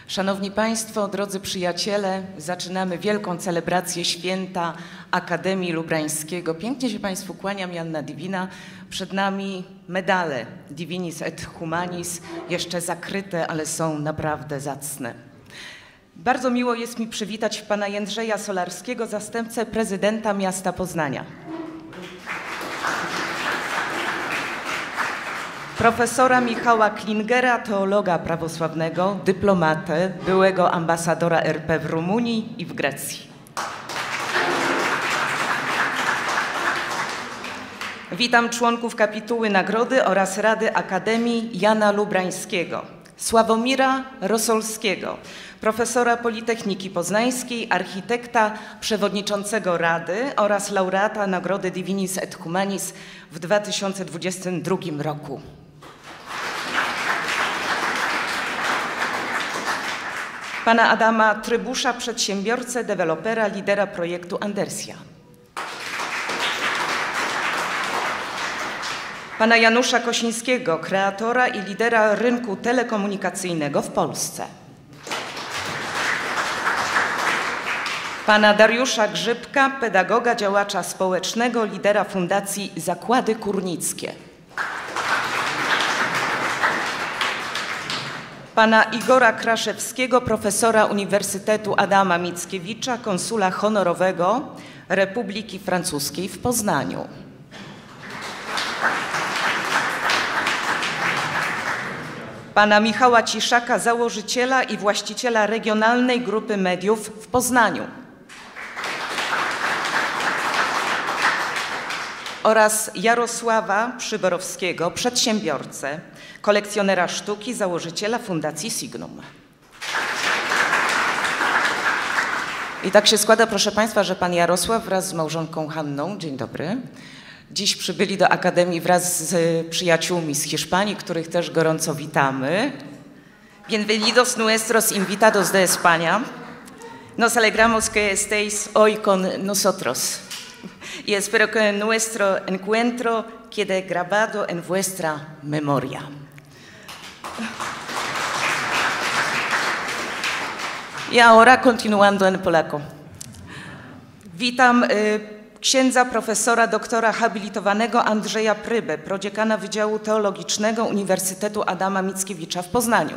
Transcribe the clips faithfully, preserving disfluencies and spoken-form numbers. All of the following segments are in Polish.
Szanowni Państwo, drodzy przyjaciele, zaczynamy wielką celebrację święta Akademii Lubrańskiego. Pięknie się Państwu kłaniam, Joanna Divina. Przed nami medale Divinis et Humanis, jeszcze zakryte, ale są naprawdę zacne. Bardzo miło jest mi przywitać pana Jędrzeja Solarskiego, zastępcę prezydenta miasta Poznania. Profesora Michała Klingera, teologa prawosławnego, dyplomatę, byłego ambasadora R P w Rumunii i w Grecji. Witam członków kapituły nagrody oraz Rady Akademii Jana Lubrańskiego, Sławomira Rosolskiego, profesora Politechniki Poznańskiej, architekta, przewodniczącego Rady oraz laureata nagrody Divinis et Humanis w dwa tysiące dwudziestym drugim roku. Pana Adama Trybusza, przedsiębiorcę, dewelopera, lidera projektu Andersia. Pana Janusza Kosińskiego, kreatora i lidera rynku telekomunikacyjnego w Polsce. Pana Dariusza Grzybka, pedagoga, działacza społecznego, lidera Fundacji Zakłady Kurnickie. Pana Igora Kraszewskiego, profesora Uniwersytetu Adama Mickiewicza, konsula honorowego Republiki Francuskiej w Poznaniu. Pana Michała Ciszaka, założyciela i właściciela Regionalnej Grupy Mediów w Poznaniu. Oraz Jarosława Przyborowskiego, przedsiębiorcę, kolekcjonera sztuki, założyciela Fundacji Signum. I tak się składa, proszę Państwa, że pan Jarosław wraz z małżonką Hanną, dzień dobry, dziś przybyli do Akademii wraz z przyjaciółmi z Hiszpanii, których też gorąco witamy. Bienvenidos nuestros invitados de España. Nos alegramos que estéis hoy con nosotros. Y espero que nuestro encuentro quede grabado en vuestra memoria. Y ahora, continuando en polaco. Witam y, księdza profesora doktora habilitowanego Andrzeja Prybę, prodziekana Wydziału Teologicznego Uniwersytetu Adama Mickiewicza w Poznaniu.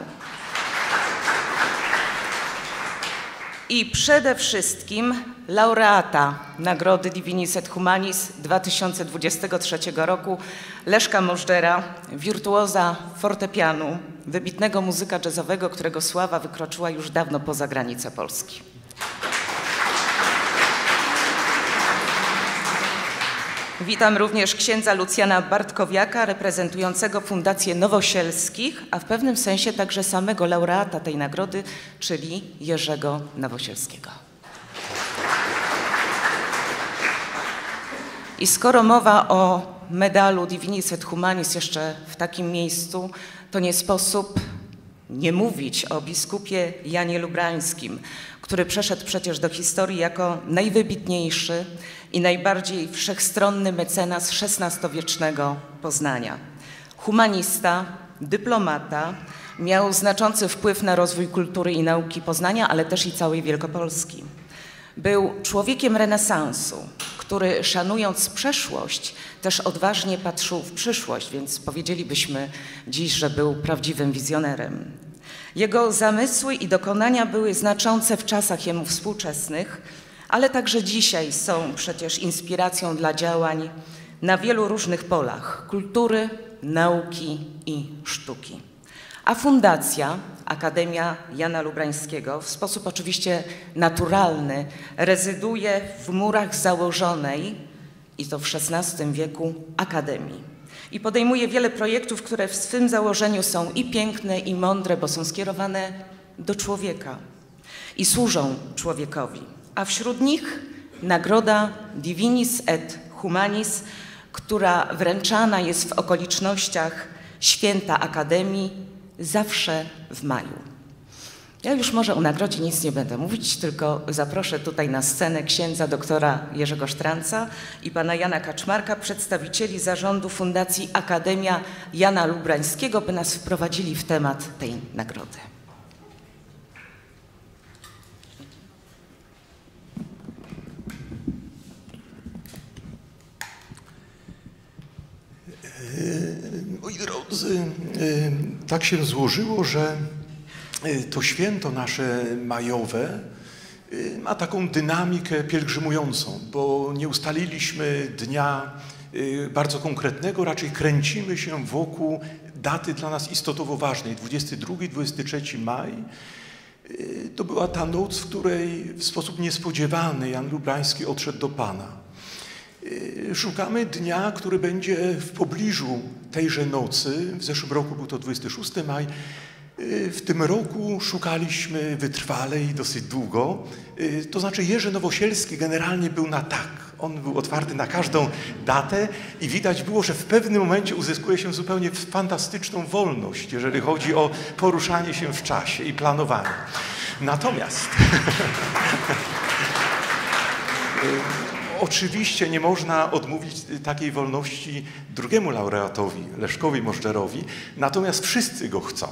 I przede wszystkim laureata nagrody Divinis et Humanis dwa tysiące dwudziestego trzeciego roku Leszka Możdżera, wirtuoza fortepianu, wybitnego muzyka jazzowego, którego sława wykroczyła już dawno poza granice Polski. Witam również księdza Lucjana Bartkowiaka, reprezentującego Fundację Nowosielskich, a w pewnym sensie także samego laureata tej nagrody, czyli Jerzego Nowosielskiego. I skoro mowa o medalu Divinis et Humanis jeszcze w takim miejscu, to nie sposób nie mówić o biskupie Janie Lubrańskim, który przeszedł przecież do historii jako najwybitniejszy i najbardziej wszechstronny mecenas szesnastowiecznego Poznania. Humanista, dyplomata, miał znaczący wpływ na rozwój kultury i nauki Poznania, ale też i całej Wielkopolski. Był człowiekiem renesansu, który szanując przeszłość, też odważnie patrzył w przyszłość, więc powiedzielibyśmy dziś, że był prawdziwym wizjonerem. Jego zamysły i dokonania były znaczące w czasach jemu współczesnych, ale także dzisiaj są przecież inspiracją dla działań na wielu różnych polach kultury, nauki i sztuki. A Fundacja Akademia Jana Lubrańskiego w sposób oczywiście naturalny rezyduje w murach założonej, i to w szesnastym wieku, Akademii. I podejmuje wiele projektów, które w swym założeniu są i piękne, i mądre, bo są skierowane do człowieka i służą człowiekowi. A wśród nich nagroda Divinis et Humanis, która wręczana jest w okolicznościach święta Akademii zawsze w maju. Ja już może o nagrodzie nic nie będę mówić, tylko zaproszę tutaj na scenę księdza doktora Jerzego Sztranca i pana Jana Kaczmarka, przedstawicieli zarządu Fundacji Akademia Jana Lubrańskiego, by nas wprowadzili w temat tej nagrody. niestety tak się złożyło, że to święto nasze majowe ma taką dynamikę pielgrzymującą, bo nie ustaliliśmy dnia bardzo konkretnego, raczej kręcimy się wokół daty dla nas istotowo ważnej, dwudziestego drugiego dwudziestego trzeciego maja. To była ta noc, w której w sposób niespodziewany Jan Lubrański odszedł do Pana. Szukamy dnia, który będzie w pobliżu tejże nocy. W zeszłym roku był to dwudziesty szósty maja. W tym roku szukaliśmy wytrwale i dosyć długo. To znaczy Jerzy Nowosielski generalnie był na tak. On był otwarty na każdą datę i widać było, że w pewnym momencie uzyskuje się zupełnie fantastyczną wolność, jeżeli chodzi o poruszanie się w czasie i planowanie. Natomiast oczywiście nie można odmówić takiej wolności drugiemu laureatowi, Leszkowi Możdżerowi, natomiast wszyscy go chcą.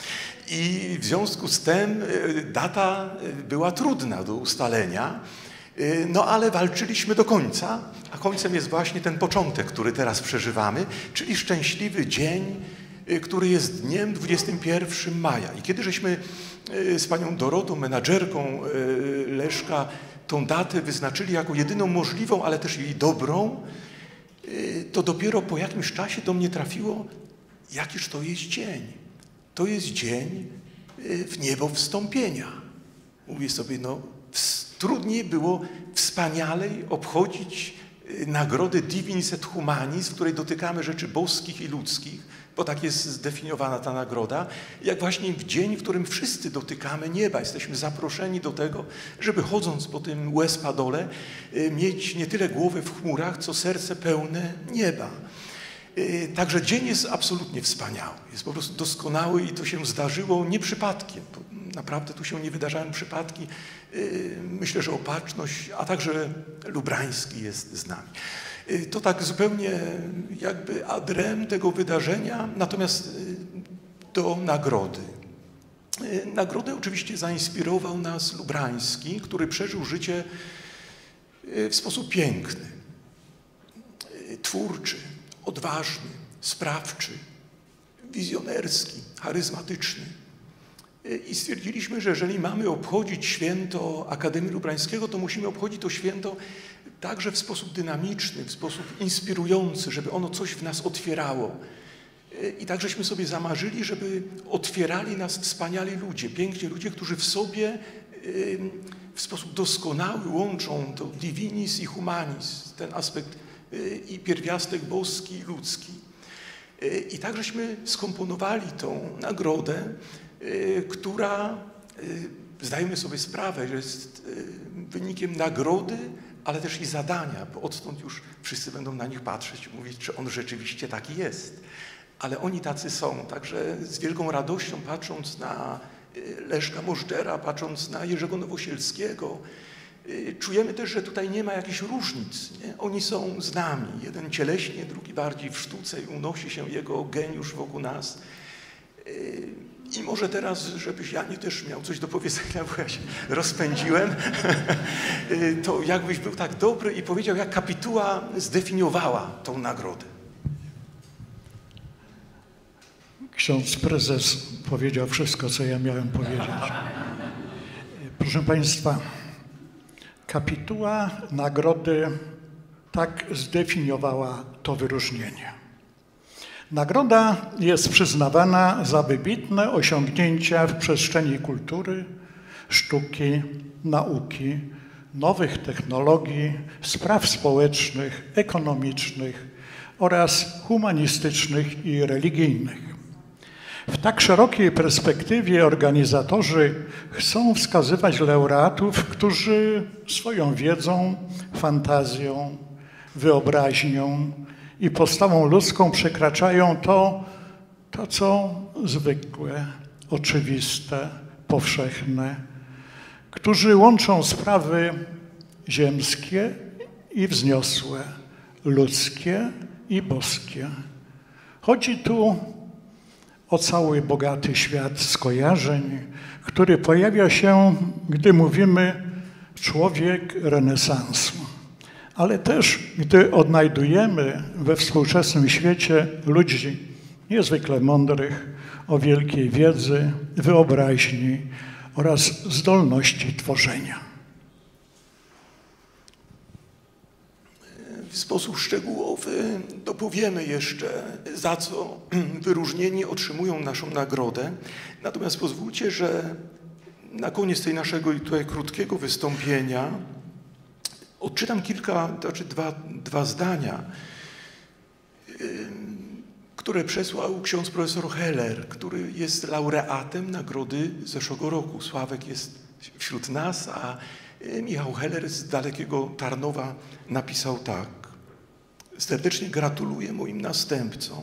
I w związku z tym data była trudna do ustalenia, no ale walczyliśmy do końca, a końcem jest właśnie ten początek, który teraz przeżywamy, czyli szczęśliwy dzień, który jest dniem dwudziestego pierwszego maja. I kiedy żeśmy z panią Dorotą, menadżerką Leszka, tą datę wyznaczyli jako jedyną możliwą, ale też jej dobrą, to dopiero po jakimś czasie do mnie trafiło, jakiż to jest dzień. To jest dzień w niebo wstąpienia. Mówię sobie, no trudniej było wspanialej obchodzić nagrodę Divinis et Humanis, w której dotykamy rzeczy boskich i ludzkich, bo tak jest zdefiniowana ta nagroda, jak właśnie w dzień, w którym wszyscy dotykamy nieba. Jesteśmy zaproszeni do tego, żeby chodząc po tym łez padole mieć nie tyle głowę w chmurach, co serce pełne nieba. Także dzień jest absolutnie wspaniały, jest po prostu doskonały i to się zdarzyło nie przypadkiem. Naprawdę tu się nie wydarzają przypadki. Myślę, że Opatrzność, a także Lubrański jest z nami. To tak zupełnie jakby ad rem tego wydarzenia, natomiast do nagrody. Nagrodę oczywiście zainspirował nas Lubrański, który przeżył życie w sposób piękny, twórczy, odważny, sprawczy, wizjonerski, charyzmatyczny. I stwierdziliśmy, że jeżeli mamy obchodzić święto Akademii Lubrańskiego, to musimy obchodzić to święto także w sposób dynamiczny, w sposób inspirujący, żeby ono coś w nas otwierało. I tak żeśmy sobie zamarzyli, żeby otwierali nas wspaniali ludzie, piękni ludzie, którzy w sobie w sposób doskonały łączą to divinis i humanis, ten aspekt i pierwiastek boski i ludzki. I tak żeśmy skomponowali tą nagrodę, która, zdajemy sobie sprawę, że jest wynikiem nagrody, ale też i zadania, bo odtąd już wszyscy będą na nich patrzeć i mówić, czy on rzeczywiście taki jest. Ale oni tacy są, także z wielką radością patrząc na Leszka Możdżera, patrząc na Jerzego Nowosielskiego, czujemy też, że tutaj nie ma jakichś różnic. Nie? Oni są z nami. Jeden cieleśnie, drugi bardziej w sztuce i unosi się jego geniusz wokół nas. I może teraz, żebyś Janie też miał coś do powiedzenia, bo ja się rozpędziłem, to jakbyś był tak dobry i powiedział, jak kapituła zdefiniowała tą nagrodę. Ksiądz prezes powiedział wszystko, co ja miałem powiedzieć. Proszę Państwa, kapituła nagrody tak zdefiniowała to wyróżnienie. Nagroda jest przyznawana za wybitne osiągnięcia w przestrzeni kultury, sztuki, nauki, nowych technologii, spraw społecznych, ekonomicznych oraz humanistycznych i religijnych. W tak szerokiej perspektywie organizatorzy chcą wskazywać laureatów, którzy swoją wiedzą, fantazją, wyobraźnią i postawą ludzką przekraczają to, to co zwykłe, oczywiste, powszechne, którzy łączą sprawy ziemskie i wzniosłe, ludzkie i boskie. Chodzi tu o cały bogaty świat skojarzeń, który pojawia się, gdy mówimy człowiek renesansu. Ale też, gdy odnajdujemy we współczesnym świecie ludzi niezwykle mądrych, o wielkiej wiedzy, wyobraźni oraz zdolności tworzenia. W sposób szczegółowy dopowiemy jeszcze, za co wyróżnieni otrzymują naszą nagrodę. Natomiast pozwólcie, że na koniec tej naszego tutaj krótkiego wystąpienia odczytam kilka, znaczy dwa, dwa zdania, które przesłał ksiądz profesor Heller, który jest laureatem nagrody zeszłego roku. Sławek jest wśród nas, a Michał Heller z dalekiego Tarnowa napisał tak. Serdecznie gratuluję moim następcom.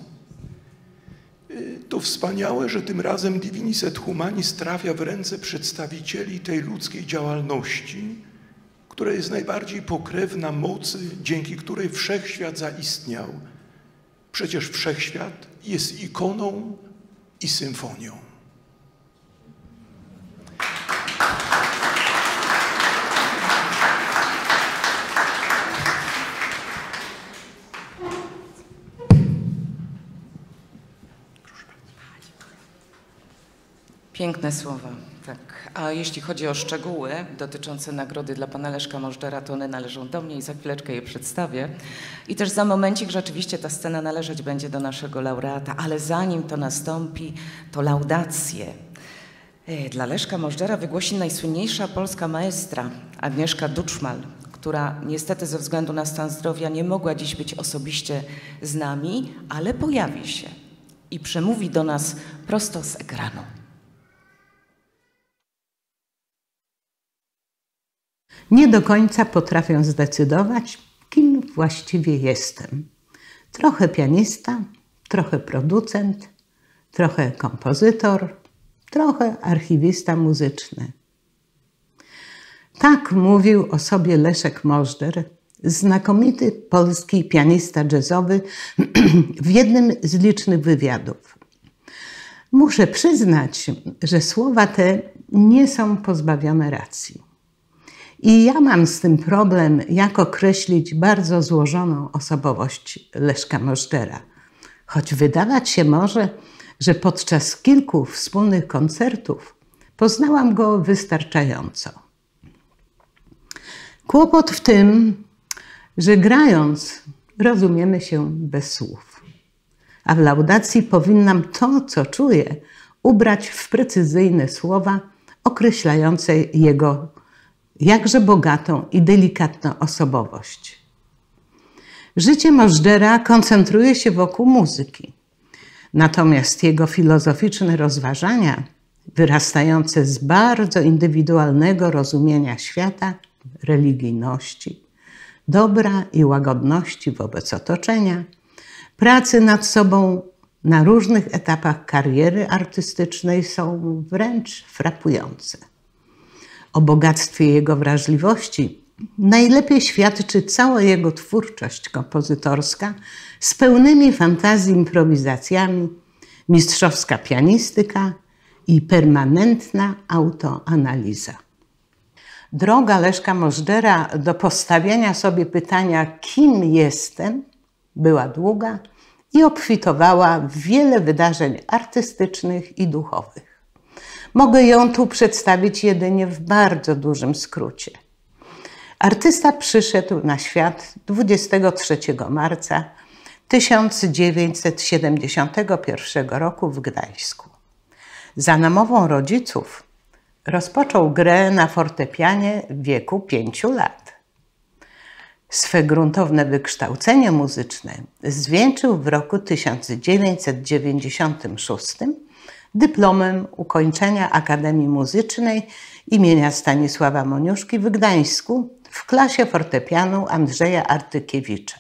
To wspaniałe, że tym razem Divinis et Humanis trafia w ręce przedstawicieli tej ludzkiej działalności, która jest najbardziej pokrewna mocy, dzięki której wszechświat zaistniał. Przecież wszechświat jest ikoną i symfonią. Piękne słowa, tak. A jeśli chodzi o szczegóły dotyczące nagrody dla pana Leszka Możdżera, to one należą do mnie i za chwileczkę je przedstawię. I też za momencik rzeczywiście ta scena należeć będzie do naszego laureata, ale zanim to nastąpi, to laudacje. Dla Leszka Możdżera wygłosi najsłynniejsza polska maestra Agnieszka Duczmal, która niestety ze względu na stan zdrowia nie mogła dziś być osobiście z nami, ale pojawi się i przemówi do nas prosto z ekranu. Nie do końca potrafię zdecydować, kim właściwie jestem. Trochę pianista, trochę producent, trochę kompozytor, trochę archiwista muzyczny. Tak mówił o sobie Leszek Możdżer, znakomity polski pianista jazzowy w jednym z licznych wywiadów. Muszę przyznać, że słowa te nie są pozbawione racji. I ja mam z tym problem, jak określić bardzo złożoną osobowość Leszka Możdżera. Choć wydawać się może, że podczas kilku wspólnych koncertów poznałam go wystarczająco. Kłopot w tym, że grając rozumiemy się bez słów. A w laudacji powinnam to, co czuję, ubrać w precyzyjne słowa określające jego jakże bogatą i delikatną osobowość. Życie Możdżera koncentruje się wokół muzyki. Natomiast jego filozoficzne rozważania, wyrastające z bardzo indywidualnego rozumienia świata, religijności, dobra i łagodności wobec otoczenia, pracy nad sobą na różnych etapach kariery artystycznej są wręcz frapujące. O bogactwie jego wrażliwości najlepiej świadczy cała jego twórczość kompozytorska z pełnymi fantazji improwizacjami, mistrzowska pianistyka i permanentna autoanaliza. Droga Leszka Możdżera do postawienia sobie pytania, kim jestem, była długa i obfitowała w wiele wydarzeń artystycznych i duchowych. Mogę ją tu przedstawić jedynie w bardzo dużym skrócie. Artysta przyszedł na świat dwudziestego trzeciego marca tysiąc dziewięćset siedemdziesiątego pierwszego roku w Gdańsku. Za namową rodziców rozpoczął grę na fortepianie w wieku pięciu lat. Swe gruntowne wykształcenie muzyczne zwieńczył w roku tysiąc dziewięćset dziewięćdziesiątym szóstym dyplomem ukończenia Akademii Muzycznej imienia Stanisława Moniuszki w Gdańsku w klasie fortepianu Andrzeja Artykiewicza.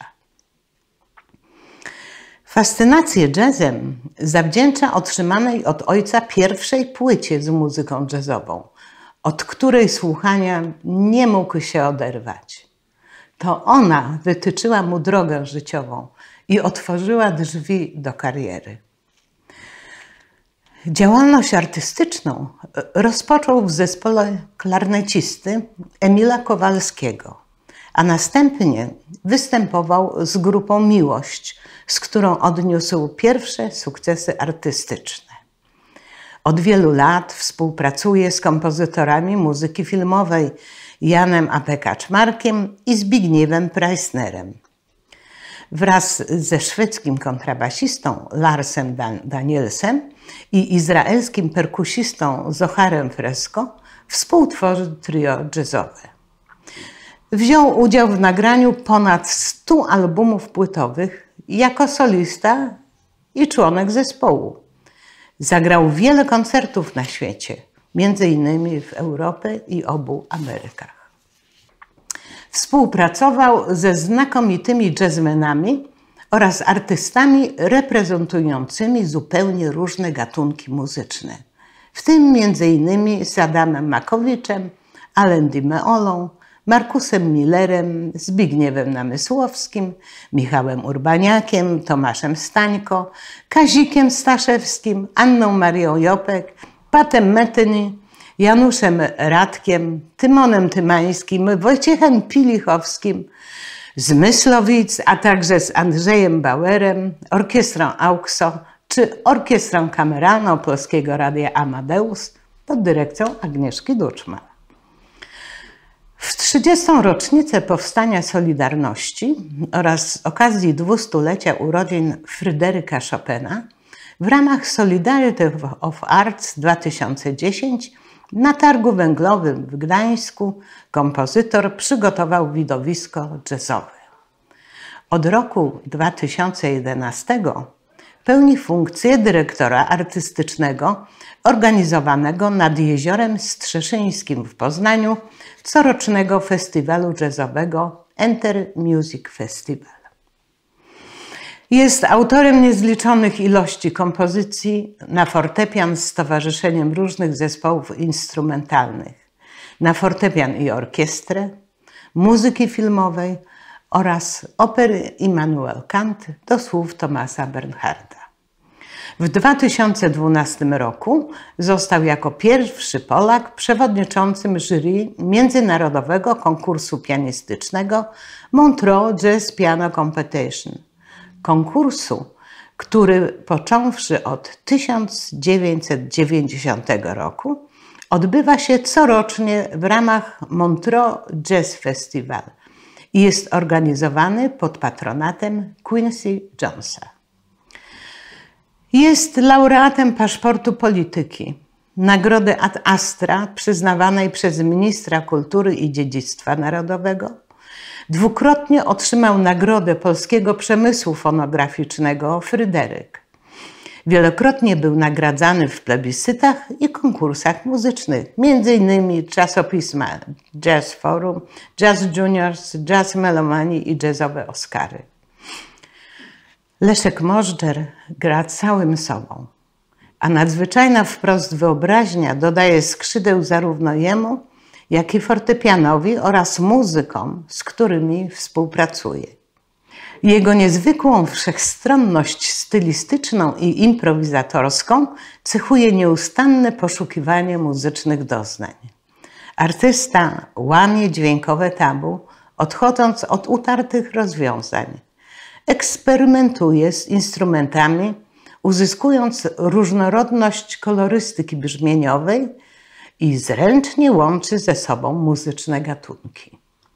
Fascynację jazzem zawdzięcza otrzymanej od ojca pierwszej płycie z muzyką jazzową, od której słuchania nie mógł się oderwać. To ona wytyczyła mu drogę życiową i otworzyła drzwi do kariery. Działalność artystyczną rozpoczął w zespole klarnecisty Emila Kowalskiego, a następnie występował z grupą Miłość, z którą odniósł pierwsze sukcesy artystyczne. Od wielu lat współpracuje z kompozytorami muzyki filmowej Janem A P Kaczmarkiem i Zbigniewem Preissnerem. Wraz ze szwedzkim kontrabasistą Larsem Danielsem i izraelskim perkusistą Zoharem Fresco współtworzy trio jazzowe. Wziął udział w nagraniu ponad stu albumów płytowych jako solista i członek zespołu. Zagrał wiele koncertów na świecie, między innymi w Europie i obu Amerykach. Współpracował ze znakomitymi jazzmenami oraz artystami reprezentującymi zupełnie różne gatunki muzyczne, w tym między innymi z Adamem Makowiczem, Alain Di Meolą, Markusem Millerem, Zbigniewem Namysłowskim, Michałem Urbaniakiem, Tomaszem Stańko, Kazikiem Staszewskim, Anną Marią Jopek, Patem Metyny, Januszem Radkiem, Tymonem Tymańskim, Wojciechem Pilichowskim z Myslowic, a także z Andrzejem Bauerem, Orkiestrą Auxo czy Orkiestrą Kameralną Polskiego Radia Amadeus pod dyrekcją Agnieszki Duczman. W trzydziestą rocznicę powstania Solidarności oraz z okazji dwustulecia urodzin Fryderyka Chopina w ramach Solidarity of Arts dwa tysiące dziesięć na Targu Węglowym w Gdańsku kompozytor przygotował widowisko jazzowe. Od roku dwa tysiące jedenastego pełni funkcję dyrektora artystycznego organizowanego nad Jeziorem Strzeszyńskim w Poznaniu corocznego festiwalu jazzowego Enter Music Festival. Jest autorem niezliczonych ilości kompozycji na fortepian z Stowarzyszeniem Różnych Zespołów Instrumentalnych, na fortepian i orkiestrę, muzyki filmowej oraz opery Immanuel Kant do słów Thomasa Bernharda. W dwa tysiące dwunastym roku został jako pierwszy Polak przewodniczącym jury międzynarodowego konkursu pianistycznego Montreux Jazz Piano Competition. Konkursu, który począwszy od tysiąc dziewięćset dziewięćdziesiątego roku odbywa się corocznie w ramach Montreux Jazz Festival i jest organizowany pod patronatem Quincy Jonesa. Jest laureatem paszportu polityki, nagrody Ad Astra przyznawanej przez ministra kultury i dziedzictwa narodowego. Dwukrotnie otrzymał nagrodę polskiego przemysłu fonograficznego Fryderyk. Wielokrotnie był nagradzany w plebiscytach i konkursach muzycznych, między innymi czasopisma Jazz Forum, Jazz Juniors, Jazz Melomanie i Jazzowe Oscary. Leszek Możdżer gra całym sobą, a nadzwyczajna wprost wyobraźnia dodaje skrzydeł zarówno jemu, jak i fortepianowi oraz muzykom, z którymi współpracuje. Jego niezwykłą wszechstronność stylistyczną i improwizatorską cechuje nieustanne poszukiwanie muzycznych doznań. Artysta łamie dźwiękowe tabu, odchodząc od utartych rozwiązań. Eksperymentuje z instrumentami, uzyskując różnorodność kolorystyki brzmieniowej i zręcznie łączy ze sobą muzyczne gatunki.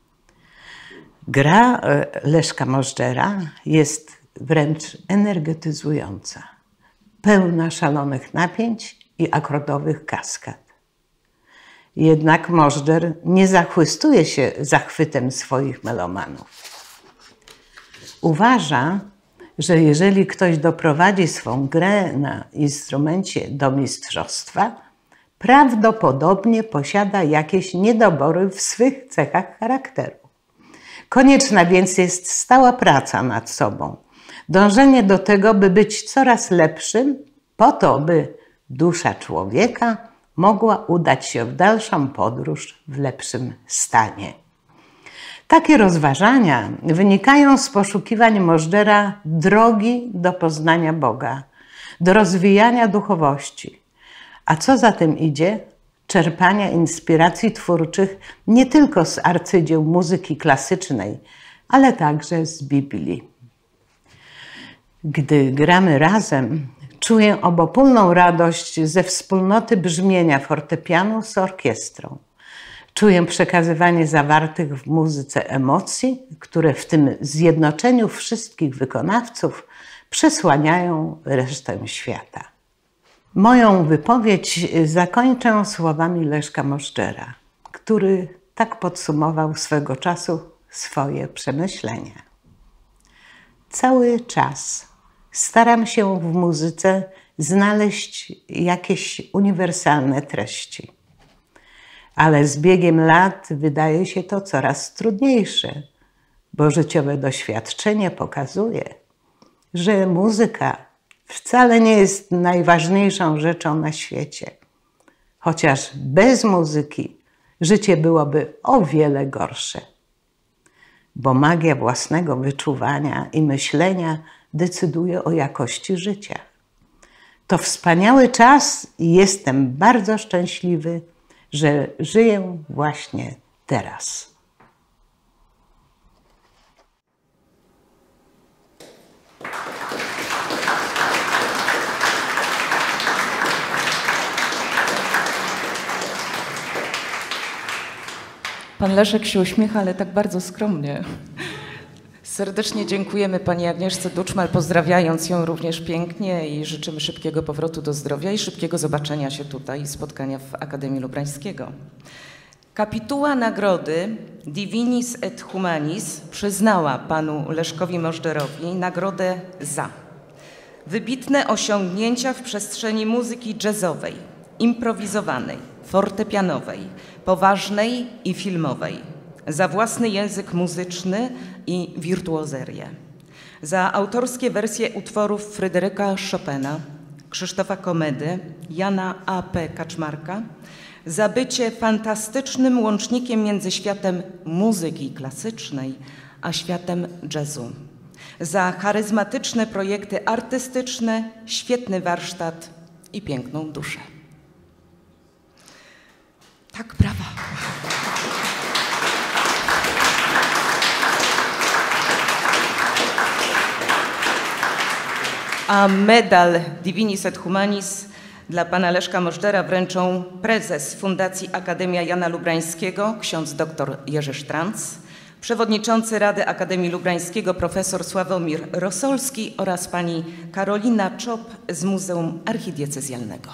Gra Leszka Możdżera jest wręcz energetyzująca, pełna szalonych napięć i akordowych kaskad. Jednak Możdżer nie zachwystuje się zachwytem swoich melomanów. Uważa, że jeżeli ktoś doprowadzi swą grę na instrumencie do mistrzostwa, prawdopodobnie posiada jakieś niedobory w swych cechach charakteru. Konieczna więc jest stała praca nad sobą, dążenie do tego, by być coraz lepszym, po to, by dusza człowieka mogła udać się w dalszą podróż w lepszym stanie. Takie rozważania wynikają z poszukiwań Możdżera drogi do poznania Boga, do rozwijania duchowości, a co za tym idzie, czerpania inspiracji twórczych nie tylko z arcydzieł muzyki klasycznej, ale także z Biblii. Gdy gramy razem, czuję obopólną radość ze wspólnoty brzmienia fortepianu z orkiestrą. Czuję przekazywanie zawartych w muzyce emocji, które w tym zjednoczeniu wszystkich wykonawców przesłaniają resztę świata. Moją wypowiedź zakończę słowami Leszka Możdżera, który tak podsumował swego czasu swoje przemyślenia. Cały czas staram się w muzyce znaleźć jakieś uniwersalne treści. Ale z biegiem lat wydaje się to coraz trudniejsze, bo życiowe doświadczenie pokazuje, że muzyka wcale nie jest najważniejszą rzeczą na świecie. Chociaż bez muzyki życie byłoby o wiele gorsze. Bo magia własnego wyczuwania i myślenia decyduje o jakości życia. To wspaniały czas i jestem bardzo szczęśliwy, że żyję właśnie teraz. Pan Leszek się uśmiecha, ale tak bardzo skromnie. Serdecznie dziękujemy pani Agnieszce Duczmal, pozdrawiając ją również pięknie i życzymy szybkiego powrotu do zdrowia i szybkiego zobaczenia się tutaj i spotkania w Akademii Lubrańskiego. Kapituła nagrody Divinis et Humanis przyznała panu Leszkowi Możdżerowi nagrodę za wybitne osiągnięcia w przestrzeni muzyki jazzowej, improwizowanej, fortepianowej, poważnej i filmowej, za własny język muzyczny i wirtuozerię, za autorskie wersje utworów Fryderyka Chopina, Krzysztofa Komedy, Jana A P Kaczmarka, za bycie fantastycznym łącznikiem między światem muzyki klasycznej a światem jazzu, za charyzmatyczne projekty artystyczne, świetny warsztat i piękną duszę. Tak, brawa. A medal Divinis et Humanis dla pana Leszka Możdżera wręczą prezes Fundacji Akademia Jana Lubrańskiego, ksiądz dr Jerzy Sztranc, przewodniczący Rady Akademii Lubrańskiego profesor Sławomir Rosolski oraz pani Karolina Czop z Muzeum Archidiecezjalnego.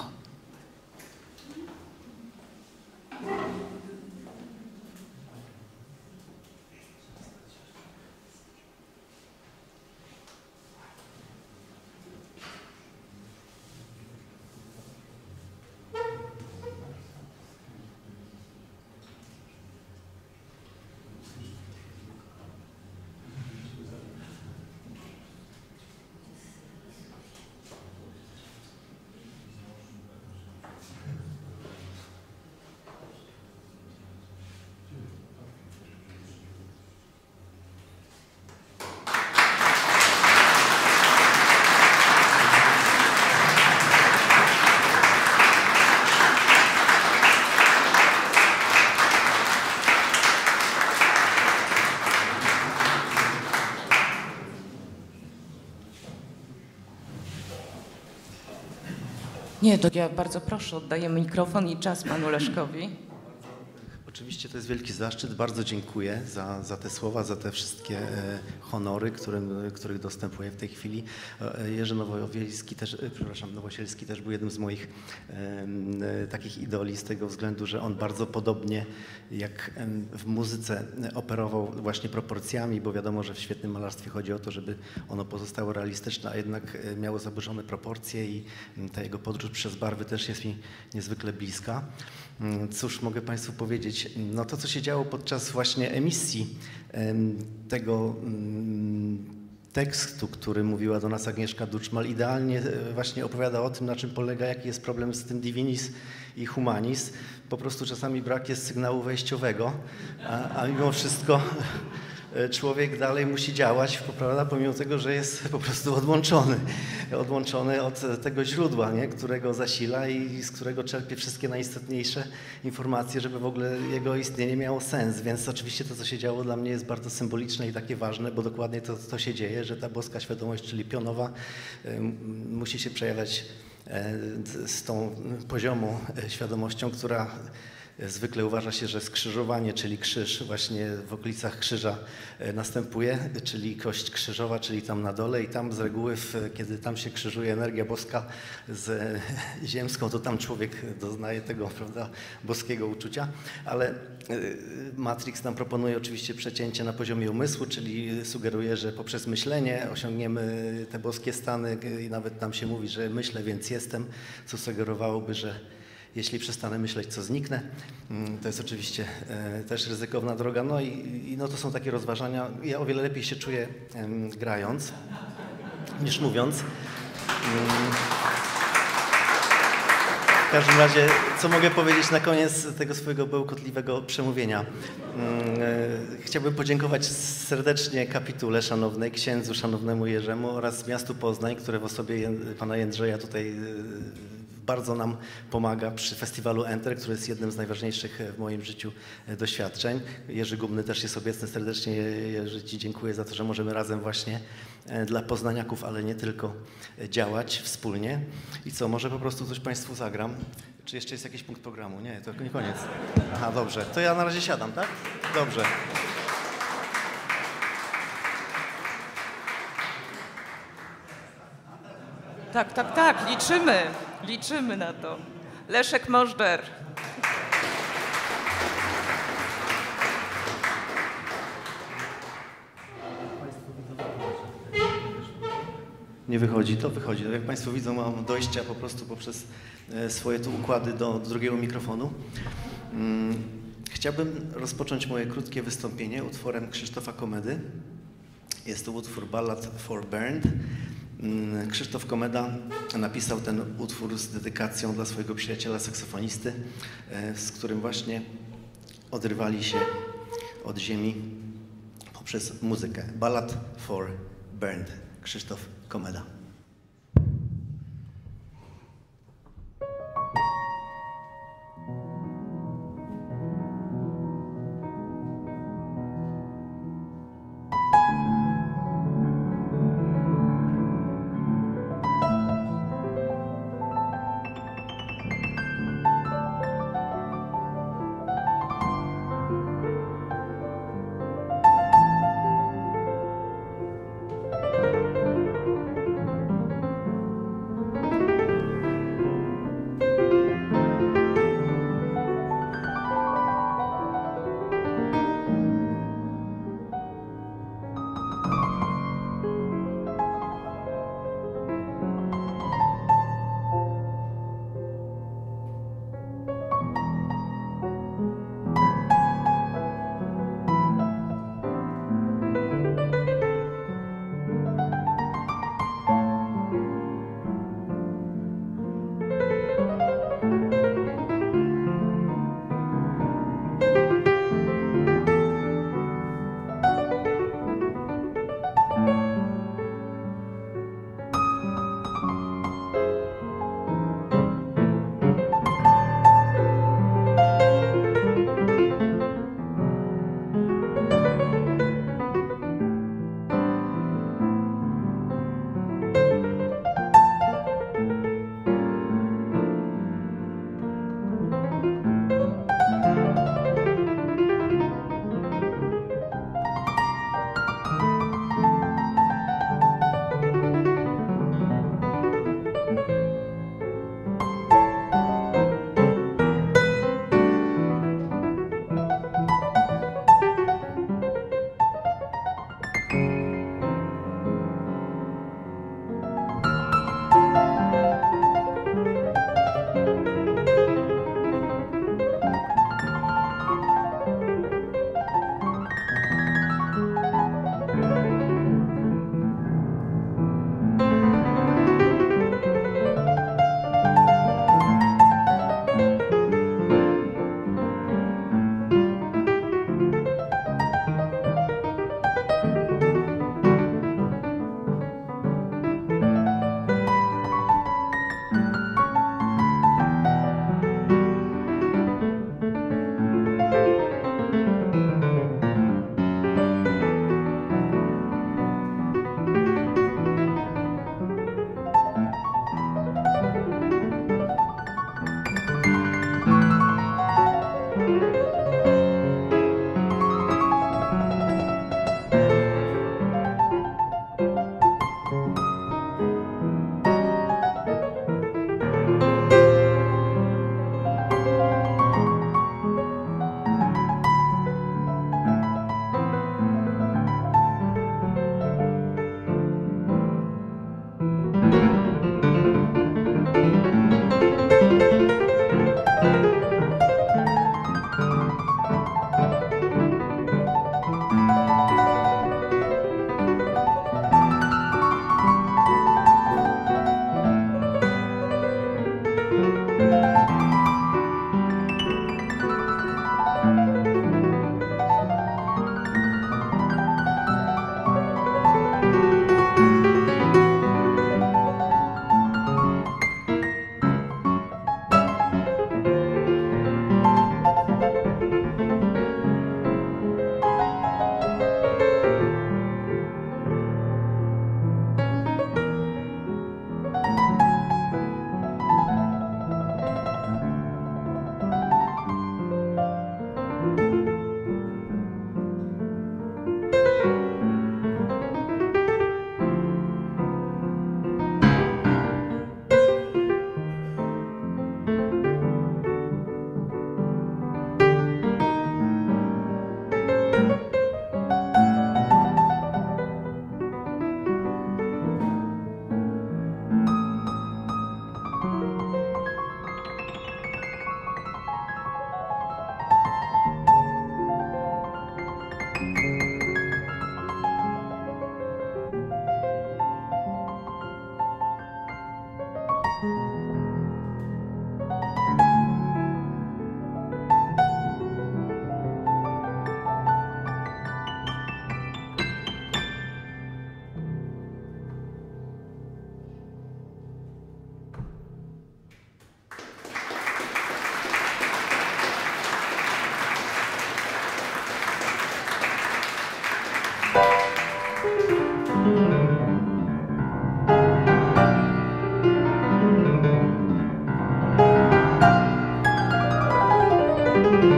Nie, to ja bardzo proszę, oddaję mikrofon i czas panu Leszkowi. Oczywiście to jest wielki zaszczyt, bardzo dziękuję za, za te słowa, za te wszystkie e, honory, którym, których dostępuję w tej chwili. E, Jerzy Nowowiejski też, e, przepraszam, Nowosielski też był jednym z moich e, e, takich idoli z tego względu, że on bardzo podobnie jak e, w muzyce operował właśnie proporcjami, bo wiadomo, że w świetnym malarstwie chodzi o to, żeby ono pozostało realistyczne, a jednak e, miało zaburzone proporcje i e, ta jego podróż przez barwy też jest mi niezwykle bliska. Cóż mogę Państwu powiedzieć? No to, co się działo podczas właśnie emisji tego tekstu, który mówiła do nas Agnieszka Duczmal, idealnie właśnie opowiada o tym, na czym polega, jaki jest problem z tym Divinis i Humanis. Po prostu czasami brak jest sygnału wejściowego, a, a mimo wszystko człowiek dalej musi działać, prawda, pomimo tego, że jest po prostu odłączony, odłączony od tego źródła, nie, którego zasila i z którego czerpie wszystkie najistotniejsze informacje, żeby w ogóle jego istnienie miało sens. Więc oczywiście to, co się działo dla mnie jest bardzo symboliczne i takie ważne, bo dokładnie to, to się dzieje, że ta boska świadomość, czyli pionowa, musi się przejawiać z tą poziomą świadomością, która zwykle uważa się, że skrzyżowanie, czyli krzyż właśnie w okolicach krzyża następuje, czyli kość krzyżowa, czyli tam na dole i tam z reguły, kiedy tam się krzyżuje energia boska z ziemską, to tam człowiek doznaje tego, prawda, boskiego uczucia, ale Matrix nam proponuje oczywiście przecięcie na poziomie umysłu, czyli sugeruje, że poprzez myślenie osiągniemy te boskie stany i nawet nam się mówi, że myślę, więc jestem, co sugerowałoby, że jeśli przestanę myśleć, co zniknę. To jest oczywiście e, też ryzykowna droga. No i, i no to są takie rozważania. Ja o wiele lepiej się czuję e, grając niż mówiąc. W każdym razie, co mogę powiedzieć na koniec tego swojego bełkotliwego przemówienia? Chciałbym podziękować serdecznie kapitule szanownej, księdzu szanownemu Jerzemu oraz miastu Poznań, które w osobie pana Jędrzeja tutaj bardzo nam pomaga przy festiwalu Enter, który jest jednym z najważniejszych w moim życiu doświadczeń. Jerzy Gumny też jest obecny. Serdecznie Jerzy, ci dziękuję za to, że możemy razem właśnie dla poznaniaków, ale nie tylko, działać wspólnie. I co, może po prostu coś Państwu zagram? Czy jeszcze jest jakiś punkt programu? Nie, to nie koniec. Aha, dobrze. To ja na razie siadam, tak? Dobrze. Tak, tak, tak, liczymy, liczymy na to. Leszek Możder. Nie wychodzi, to wychodzi. Jak Państwo widzą, mam dojścia po prostu poprzez swoje tu układy do drugiego mikrofonu. Chciałbym rozpocząć moje krótkie wystąpienie utworem Krzysztofa Komedy. Jest to utwór Ballad for Bernd. Krzysztof Komeda napisał ten utwór z dedykacją dla swojego przyjaciela saksofonisty, z którym właśnie odrywali się od ziemi poprzez muzykę. Ballad for Bernd. Krzysztof Komeda.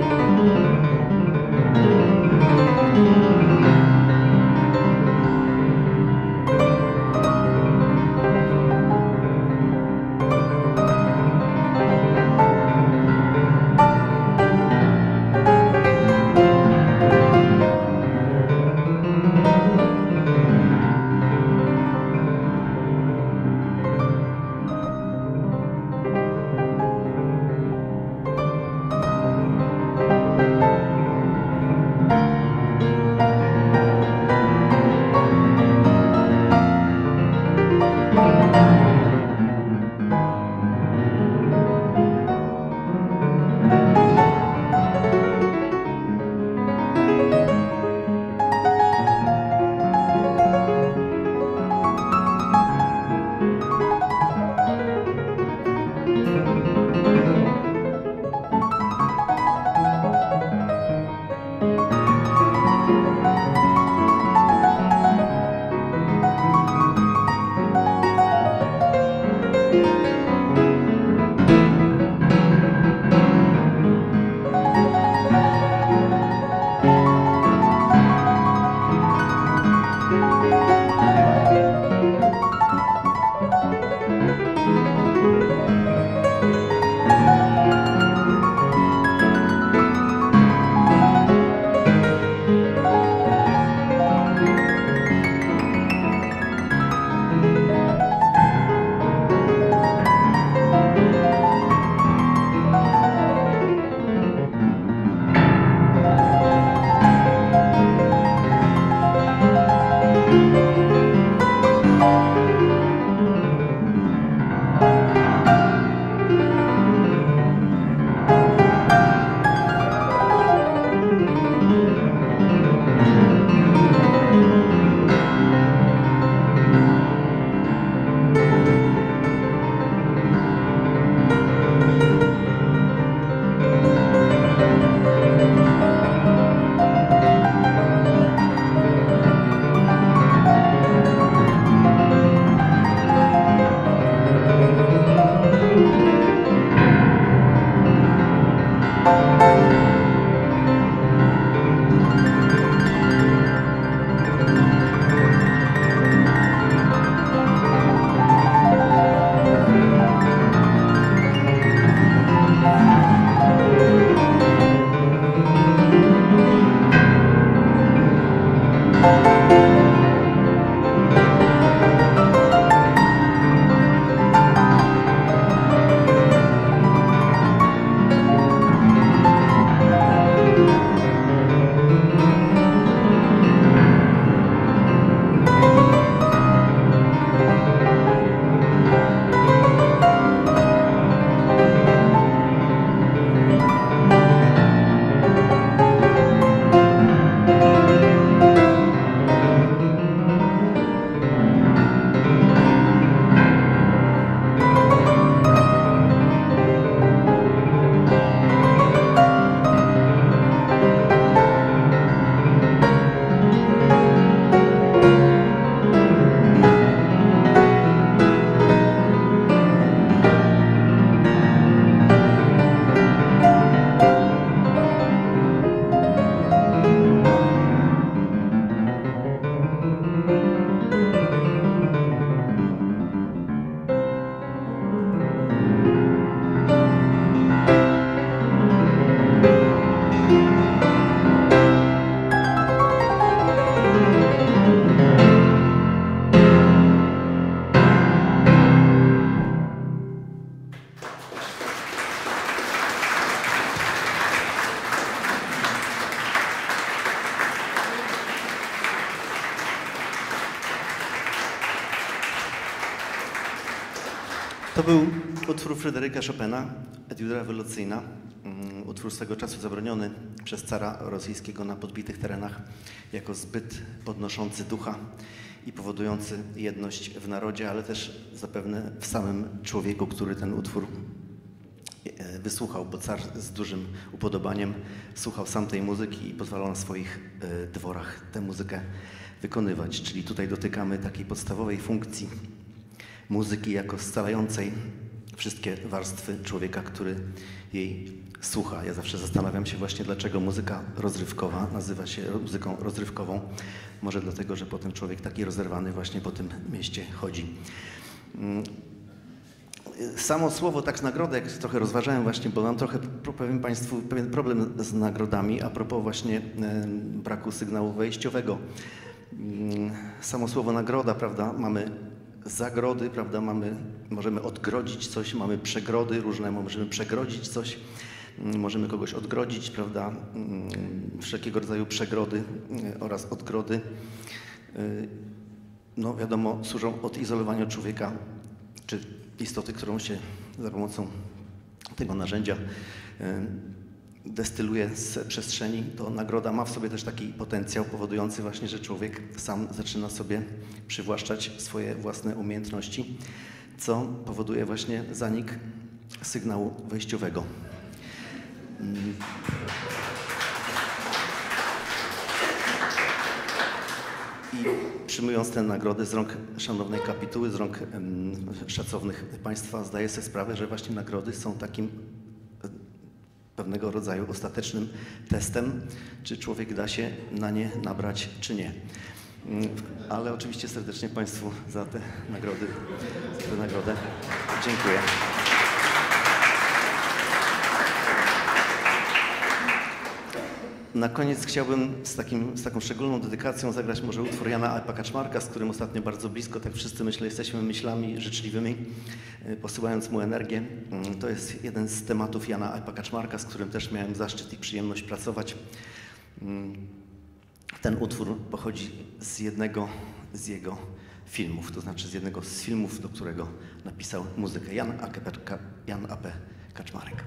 To był utwór Fryderyka Chopina, Etiuda rewolucyjna, utwór swego czasu zabroniony przez cara rosyjskiego na podbitych terenach jako zbyt podnoszący ducha i powodujący jedność w narodzie, ale też zapewne w samym człowieku, który ten utwór wysłuchał, bo car z dużym upodobaniem słuchał sam tej muzyki i pozwalał na swoich dworach tę muzykę wykonywać. Czyli tutaj dotykamy takiej podstawowej funkcji muzyki jako scalającej wszystkie warstwy człowieka, który jej słucha. Ja zawsze zastanawiam się właśnie, dlaczego muzyka rozrywkowa nazywa się muzyką rozrywkową. Może dlatego, że potem człowiek taki rozerwany właśnie po tym mieście chodzi. Samo słowo tak nagroda, jak trochę rozważałem właśnie, bo mam trochę, powiem Państwu, pewien problem z nagrodami a propos właśnie braku sygnału wejściowego. Samo słowo nagroda, prawda, mamy zagrody, prawda, mamy, możemy odgrodzić coś, mamy przegrody różne, możemy przegrodzić coś, możemy kogoś odgrodzić, prawda, wszelkiego rodzaju przegrody oraz odgrody, no wiadomo, służą odizolowaniu człowieka, czy istoty, którą się za pomocą tego narzędzia destyluje z przestrzeni. To nagroda ma w sobie też taki potencjał powodujący właśnie, że człowiek sam zaczyna sobie przywłaszczać swoje własne umiejętności, co powoduje właśnie zanik sygnału wejściowego. I przyjmując tę nagrodę z rąk szanownej kapituły, z rąk um, szacownych Państwa, zdaję sobie sprawę, że właśnie nagrody są takim pewnego rodzaju ostatecznym testem, czy człowiek da się na nie nabrać, czy nie. Ale oczywiście serdecznie Państwu za te nagrody, za tę nagrodę dziękuję. Na koniec chciałbym z, takim, z taką szczególną dedykacją zagrać może utwór Jana Alpa Kaczmarka, z którym ostatnio bardzo blisko, tak wszyscy myślę jesteśmy myślami życzliwymi, posyłając mu energię. To jest jeden z tematów Jana Alpa Kaczmarka, z którym też miałem zaszczyt i przyjemność pracować. Ten utwór pochodzi z jednego z jego filmów, to znaczy z jednego z filmów, do którego napisał muzykę Jan A P Kaczmarek.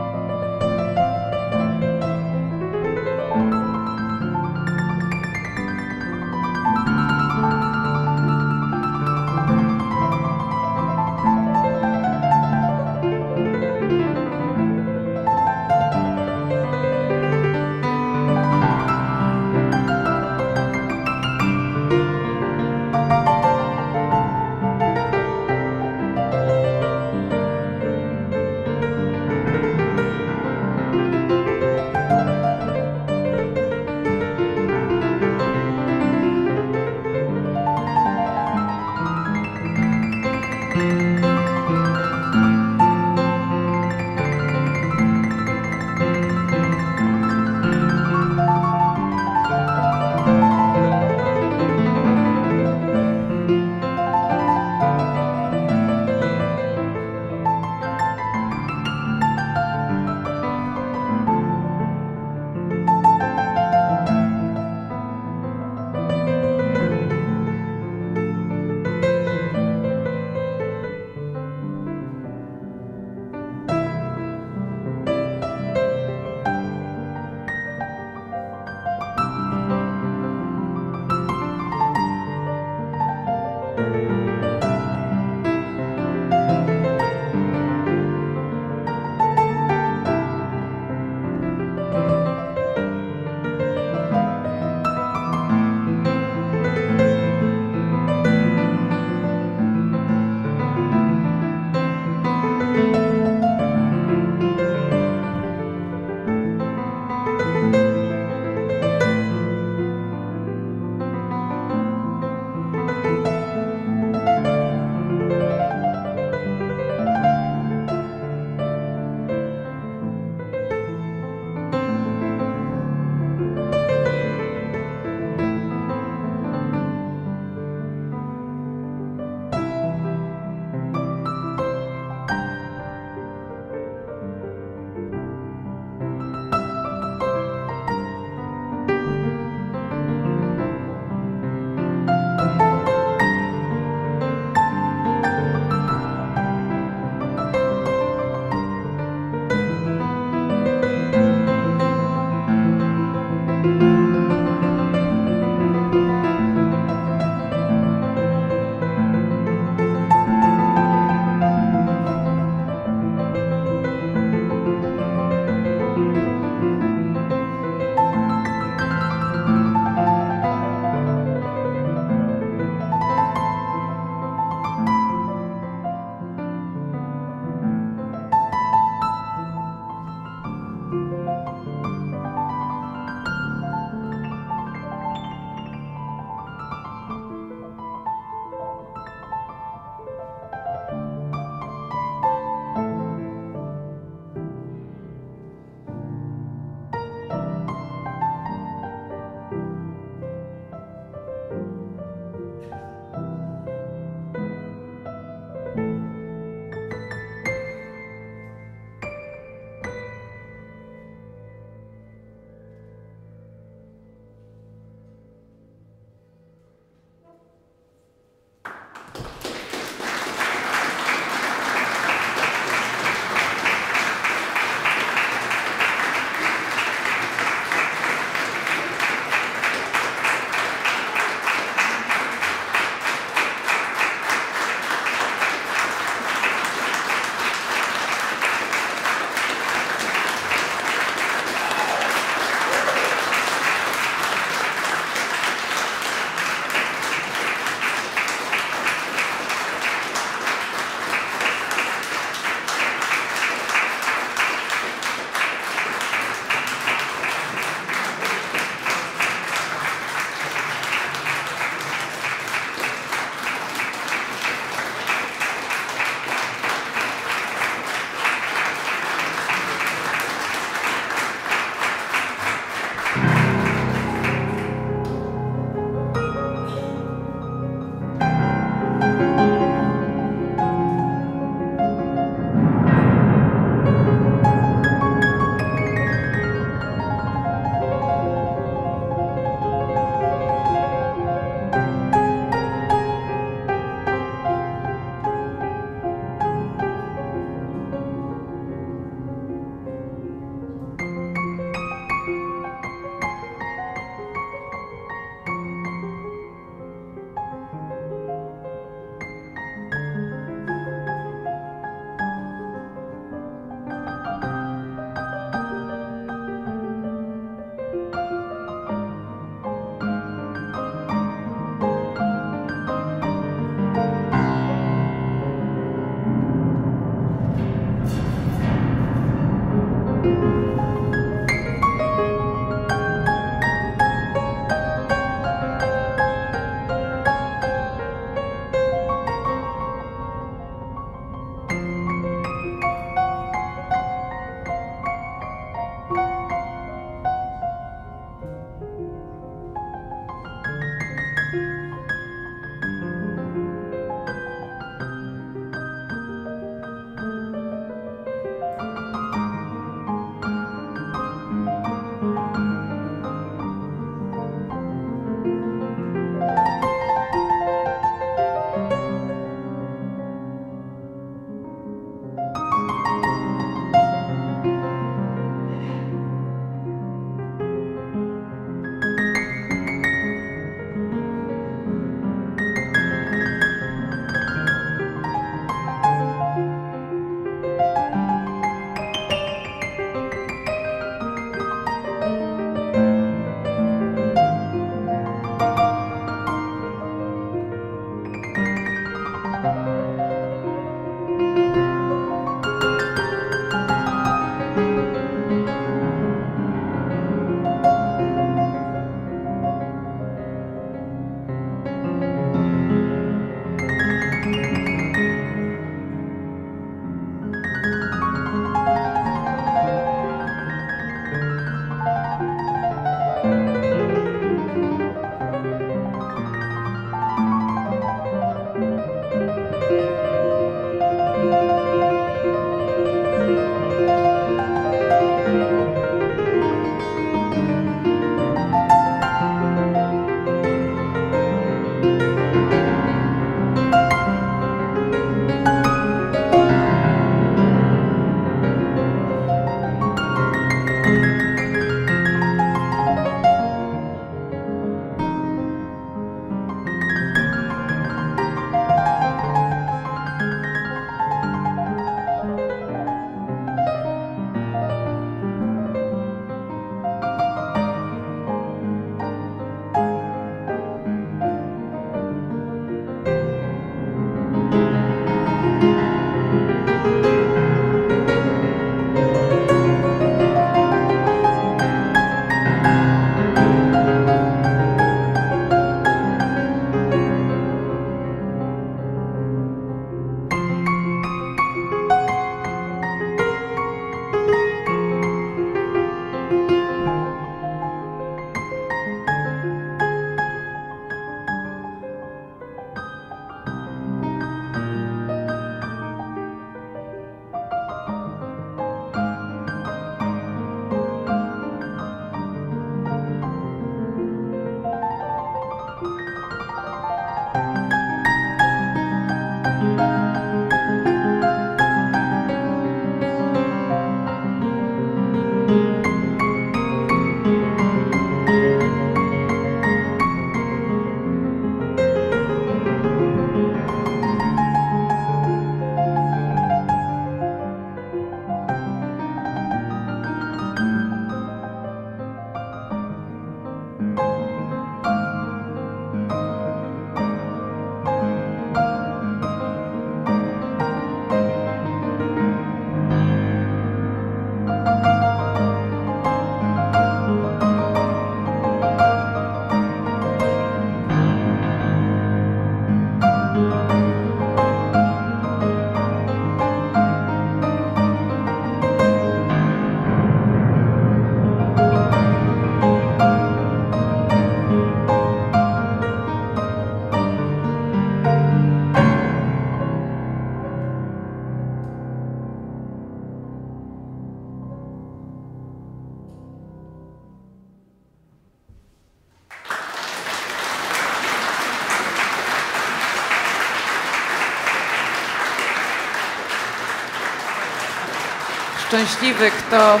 Szczęśliwy, kto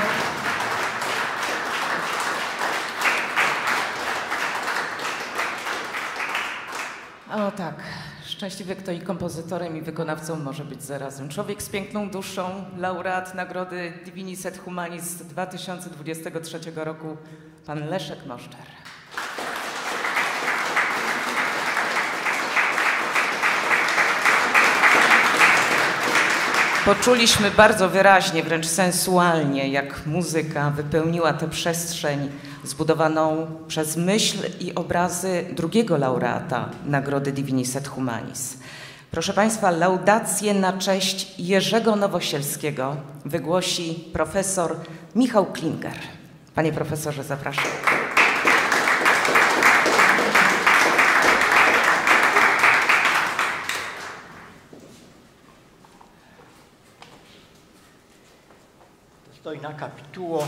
O tak, szczęśliwy, kto i kompozytorem, i wykonawcą może być zarazem. Człowiek z piękną duszą, laureat Nagrody Divinis et Humanis dwa tysiące dwudziestego trzeciego roku, pan Leszek Moszczer. Poczuliśmy bardzo wyraźnie, wręcz sensualnie, jak muzyka wypełniła tę przestrzeń zbudowaną przez myśl i obrazy drugiego laureata Nagrody Divinis et Humanis. Proszę Państwa, laudację na cześć Jerzego Nowosielskiego wygłosi profesor Michał Klinger. Panie profesorze, zapraszam. Dostojna kapituło,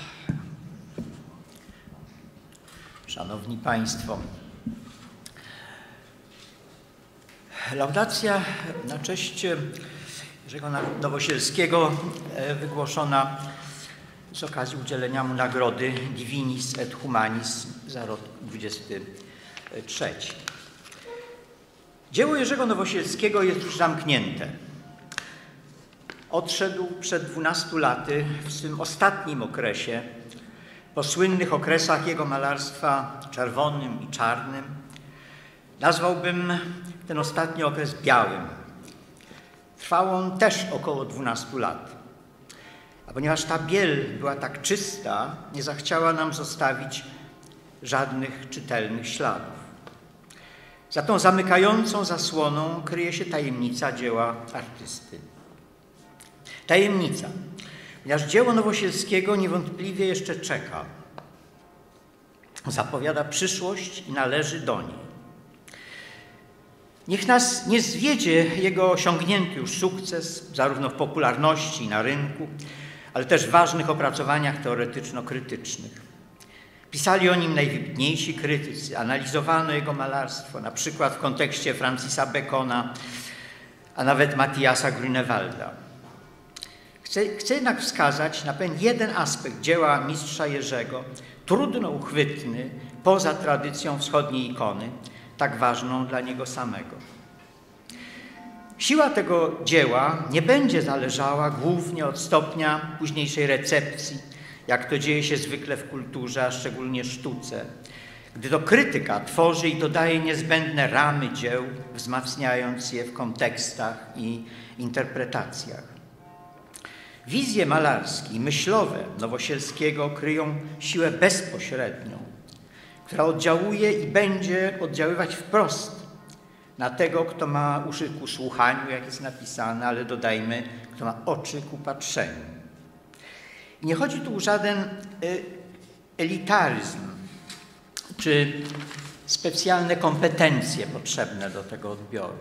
szanowni państwo, laudacja na cześć Jerzego Nowosielskiego wygłoszona z okazji udzielenia mu nagrody Divinis et Humanis za rok dwudziesty trzeci. Dzieło Jerzego Nowosielskiego jest już zamknięte. Odszedł przed dwunastu laty w swym ostatnim okresie, po słynnych okresach jego malarstwa czerwonym i czarnym. Nazwałbym ten ostatni okres białym. Trwał on też około dwunastu lat. A ponieważ ta biel była tak czysta, nie zachciała nam zostawić żadnych czytelnych śladów. Za tą zamykającą zasłoną kryje się tajemnica dzieła artysty. Tajemnica, ponieważ dzieło Nowosielskiego niewątpliwie jeszcze czeka. zapowiada przyszłość i należy do niej. Niech nas nie zwiedzie jego osiągnięty już sukces, zarówno w popularności i na rynku, ale też w ważnych opracowaniach teoretyczno-krytycznych. Pisali o nim najwybitniejsi krytycy, analizowano jego malarstwo, na przykład w kontekście Francisa Bacona, a nawet Matthiasa Grünewalda. Chcę, chcę jednak wskazać na pewien jeden aspekt dzieła mistrza Jerzego, trudno uchwytny poza tradycją wschodniej ikony, tak ważną dla niego samego. Siła tego dzieła nie będzie zależała głównie od stopnia późniejszej recepcji, jak to dzieje się zwykle w kulturze, a szczególnie sztuce, gdy to krytyka tworzy i dodaje niezbędne ramy dzieł, wzmacniając je w kontekstach i interpretacjach. Wizje malarskie i myślowe Nowosielskiego kryją siłę bezpośrednią, która oddziałuje i będzie oddziaływać wprost na tego, kto ma uszy ku słuchaniu, jak jest napisane, ale dodajmy, kto ma oczy ku patrzeniu. I nie chodzi tu o żaden elitaryzm czy specjalne kompetencje potrzebne do tego odbioru.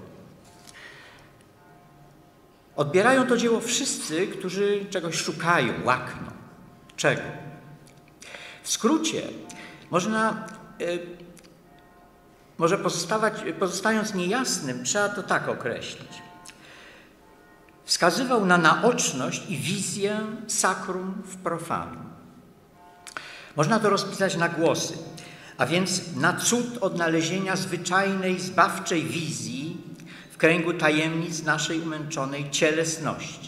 Odbierają to dzieło wszyscy, którzy czegoś szukają, łakną. Czego? W skrócie, można, y, może pozostawać, pozostając niejasnym, trzeba to tak określić. Wskazywał na naoczność i wizję sacrum w profanum. Można to rozpisać na głosy, a więc na cud odnalezienia zwyczajnej, zbawczej wizji w kręgu tajemnic naszej umęczonej cielesności.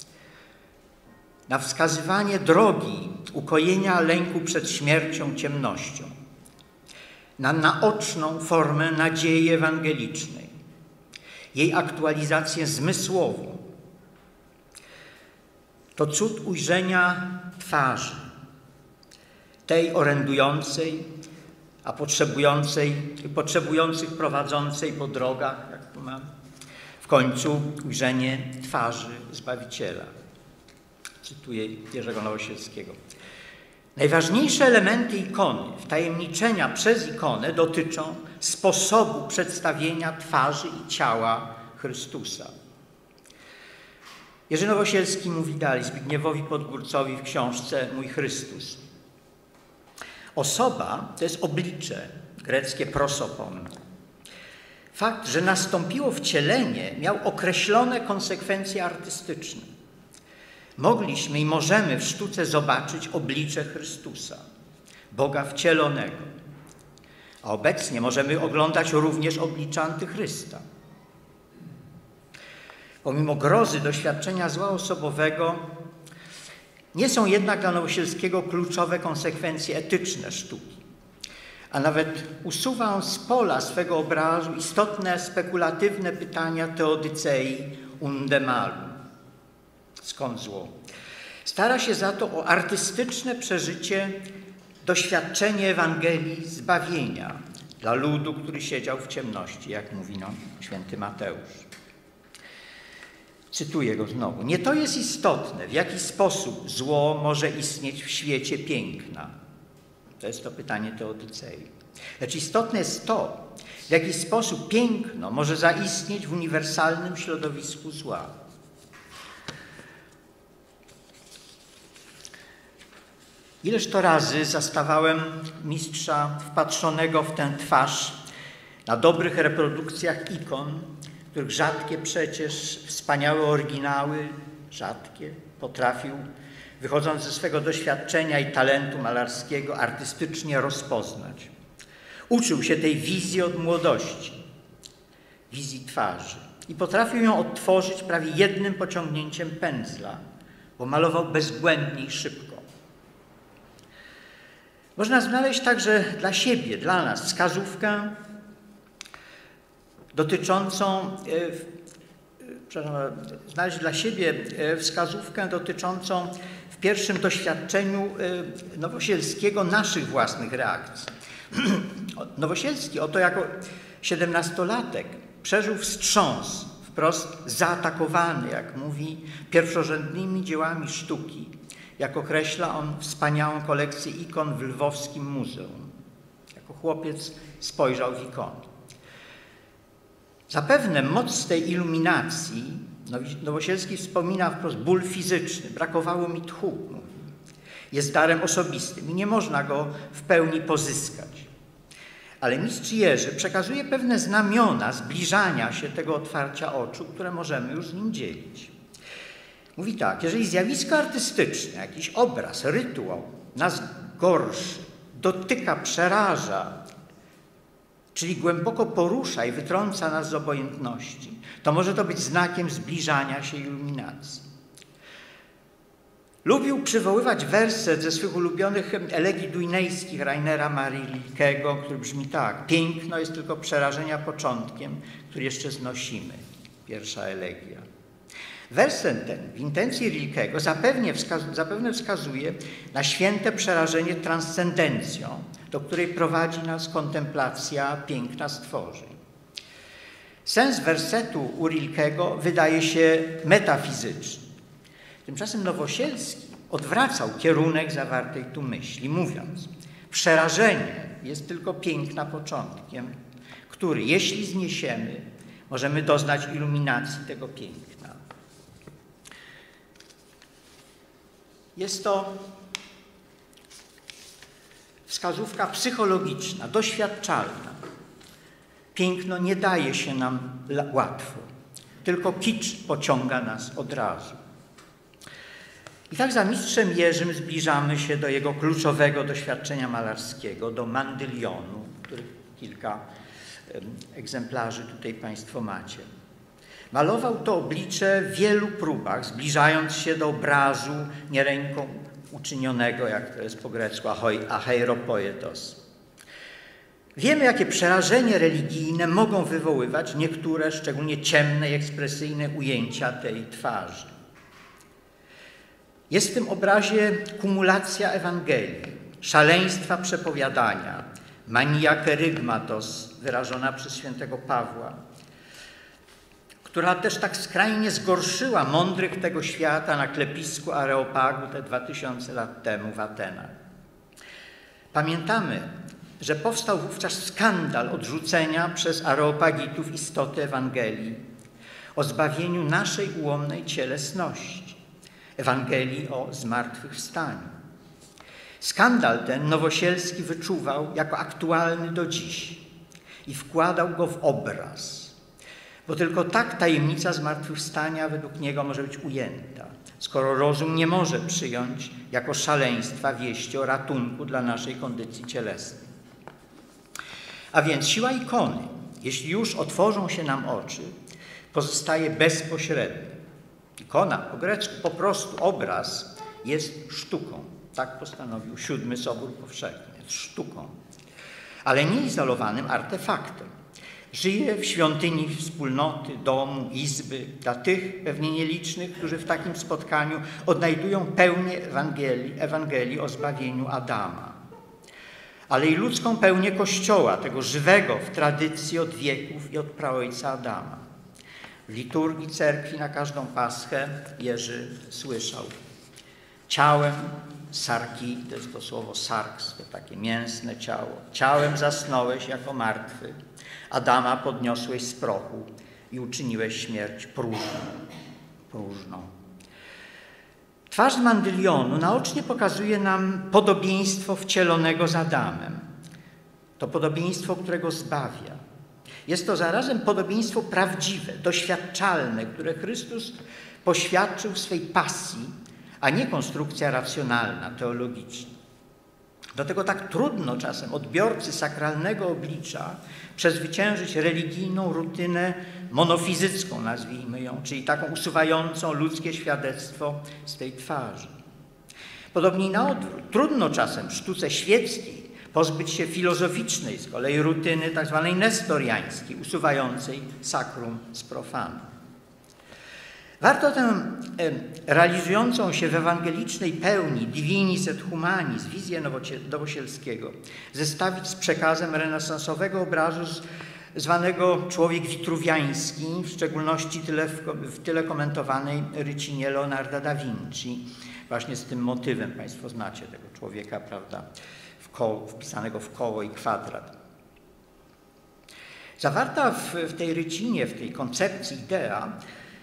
Na wskazywanie drogi ukojenia lęku przed śmiercią, ciemnością. Na naoczną formę nadziei ewangelicznej. Jej aktualizację zmysłową. To cud ujrzenia twarzy, tej orędującej, a potrzebującej, potrzebujących prowadzącej po drogach, jak tu mam, w końcu ujrzenie twarzy Zbawiciela. Cytuję Jerzego Nowosielskiego. Najważniejsze elementy ikony, wtajemniczenia przez ikonę dotyczą sposobu przedstawienia twarzy i ciała Chrystusa. Jerzy Nowosielski mówi dalej Zbigniewowi Podgórcowi w książce Mój Chrystus. Osoba to jest oblicze, greckie prosopon. Fakt, że nastąpiło wcielenie, miał określone konsekwencje artystyczne. Mogliśmy i możemy w sztuce zobaczyć oblicze Chrystusa, Boga wcielonego. A obecnie możemy oglądać również oblicze Antychrysta. Pomimo grozy doświadczenia zła osobowego, nie są jednak dla Nowosielskiego kluczowe konsekwencje etyczne sztuki. A nawet usuwa on z pola swego obrazu istotne, spekulatywne pytania teodycei unde malum. Skąd zło? Stara się za to o artystyczne przeżycie, doświadczenie Ewangelii zbawienia dla ludu, który siedział w ciemności, jak mówi nam święty Mateusz. Cytuję go znowu. Nie to jest istotne, w jaki sposób zło może istnieć w świecie piękna. To jest to pytanie teodycei. Lecz istotne jest to, w jaki sposób piękno może zaistnieć w uniwersalnym środowisku zła. Ileż to razy zastawałem mistrza wpatrzonego w tę twarz na dobrych reprodukcjach ikon, których rzadkie przecież, wspaniałe oryginały, rzadkie, potrafił, wychodząc ze swego doświadczenia i talentu malarskiego, artystycznie rozpoznać. Uczył się tej wizji od młodości, wizji twarzy i potrafił ją odtworzyć prawie jednym pociągnięciem pędzla, bo malował bezbłędnie i szybko. Można znaleźć także dla siebie, dla nas wskazówkę dotyczącą, przepraszam, znaleźć dla siebie wskazówkę dotyczącą w pierwszym doświadczeniu Nowosielskiego naszych własnych reakcji. Nowosielski oto jako siedemnastolatek przeżył wstrząs, wprost zaatakowany, jak mówi, pierwszorzędnymi dziełami sztuki, jak określa on wspaniałą kolekcję ikon w Lwowskim Muzeum. Chłopiec spojrzał w ikonę. Zapewne moc tej iluminacji, Nowosielski wspomina wprost ból fizyczny, brakowało mi tchu, mówi. Jest darem osobistym i nie można go w pełni pozyskać. Ale mistrz Jerzy przekazuje pewne znamiona zbliżania się tego otwarcia oczu, które możemy już z nim dzielić. Mówi tak, jeżeli zjawisko artystyczne, jakiś obraz, rytuał nas gorszy, dotyka, przeraża, czyli głęboko porusza i wytrąca nas z obojętności, to może to być znakiem zbliżania się iluminacji. Lubił przywoływać werset ze swych ulubionych elegii dujnejskich Rainera Marii Rilkego, który brzmi tak: piękno jest tylko przerażenia początkiem, który jeszcze znosimy. Pierwsza elegia. Werset ten w intencji Rilkego zapewne, wskaz zapewne wskazuje na święte przerażenie transcendencją, do której prowadzi nas kontemplacja piękna stworzeń. Sens wersetu u Rilkego wydaje się metafizyczny. Tymczasem Nowosielski odwracał kierunek zawartej tu myśli, mówiąc: przerażenie jest tylko piękna początkiem, który, jeśli zniesiemy, możemy doznać iluminacji tego piękna. Jest to wskazówka psychologiczna, doświadczalna. Piękno nie daje się nam łatwo, tylko kicz pociąga nas od razu. I tak za mistrzem Jerzym zbliżamy się do jego kluczowego doświadczenia malarskiego, do Mandylionu, których kilka egzemplarzy tutaj Państwo macie. Malował to oblicze w wielu próbach, zbliżając się do obrazu nie ręką uczynionego, jak to jest po grecku, aheiropoietos. Wiemy, jakie przerażenie religijne mogą wywoływać niektóre, szczególnie ciemne i ekspresyjne ujęcia tej twarzy. Jest w tym obrazie kumulacja Ewangelii, szaleństwa przepowiadania, mania kerygmatos, wyrażona przez świętego Pawła, która też tak skrajnie zgorszyła mądrych tego świata na klepisku Areopagu te dwa tysiące lat temu w Atenach. Pamiętamy, że powstał wówczas skandal odrzucenia przez Areopagitów istoty Ewangelii o zbawieniu naszej ułomnej cielesności, Ewangelii o zmartwychwstaniu. Skandal ten Nowosielski wyczuwał jako aktualny do dziś i wkładał go w obraz, bo tylko tak tajemnica zmartwychwstania według niego może być ujęta, skoro rozum nie może przyjąć jako szaleństwa wieści o ratunku dla naszej kondycji cielesnej. A więc siła ikony, jeśli już otworzą się nam oczy, pozostaje bezpośrednia. Ikona, po grecku po prostu obraz, jest sztuką. Tak postanowił Siódmy Sobór Powszechny. Jest sztuką, ale nie izolowanym artefaktem. Żyje w świątyni wspólnoty, domu, izby, dla tych pewnie nielicznych, którzy w takim spotkaniu odnajdują pełnię Ewangelii, Ewangelii o zbawieniu Adama. Ale i ludzką pełnię Kościoła, tego żywego w tradycji od wieków i od praojca Adama. W liturgii cerkwi na każdą Paschę Jerzy słyszał: ciałem sarki, to jest to słowo sarks, to takie mięsne ciało, ciałem zasnąłeś jako martwy, Adama podniosłeś z prochu i uczyniłeś śmierć próżną. próżną. Twarz Mandylionu naocznie pokazuje nam podobieństwo wcielonego z Adamem. To podobieństwo, którego zbawia. Jest to zarazem podobieństwo prawdziwe, doświadczalne, które Chrystus poświadczył w swej pasji, a nie konstrukcja racjonalna, teologiczna. Do tego tak trudno czasem odbiorcy sakralnego oblicza przezwyciężyć religijną rutynę monofizycką, nazwijmy ją, czyli taką usuwającą ludzkie świadectwo z tej twarzy. Podobnie na odwrót, trudno czasem w sztuce świeckiej pozbyć się filozoficznej z kolei rutyny tak zwanej nestoriańskiej, usuwającej sakrum z profanu. Warto tę e, realizującą się w ewangelicznej pełni divinis et humanis, wizję Nowosielskiego, zestawić z przekazem renesansowego obrazu z, zwanego Człowiek Witruwiański, w szczególności tyle w, w tyle komentowanej rycinie Leonarda da Vinci, właśnie z tym motywem, Państwo znacie tego człowieka, prawda, w w koło, wpisanego w koło i kwadrat. Zawarta w, w tej rycinie, w tej koncepcji idea,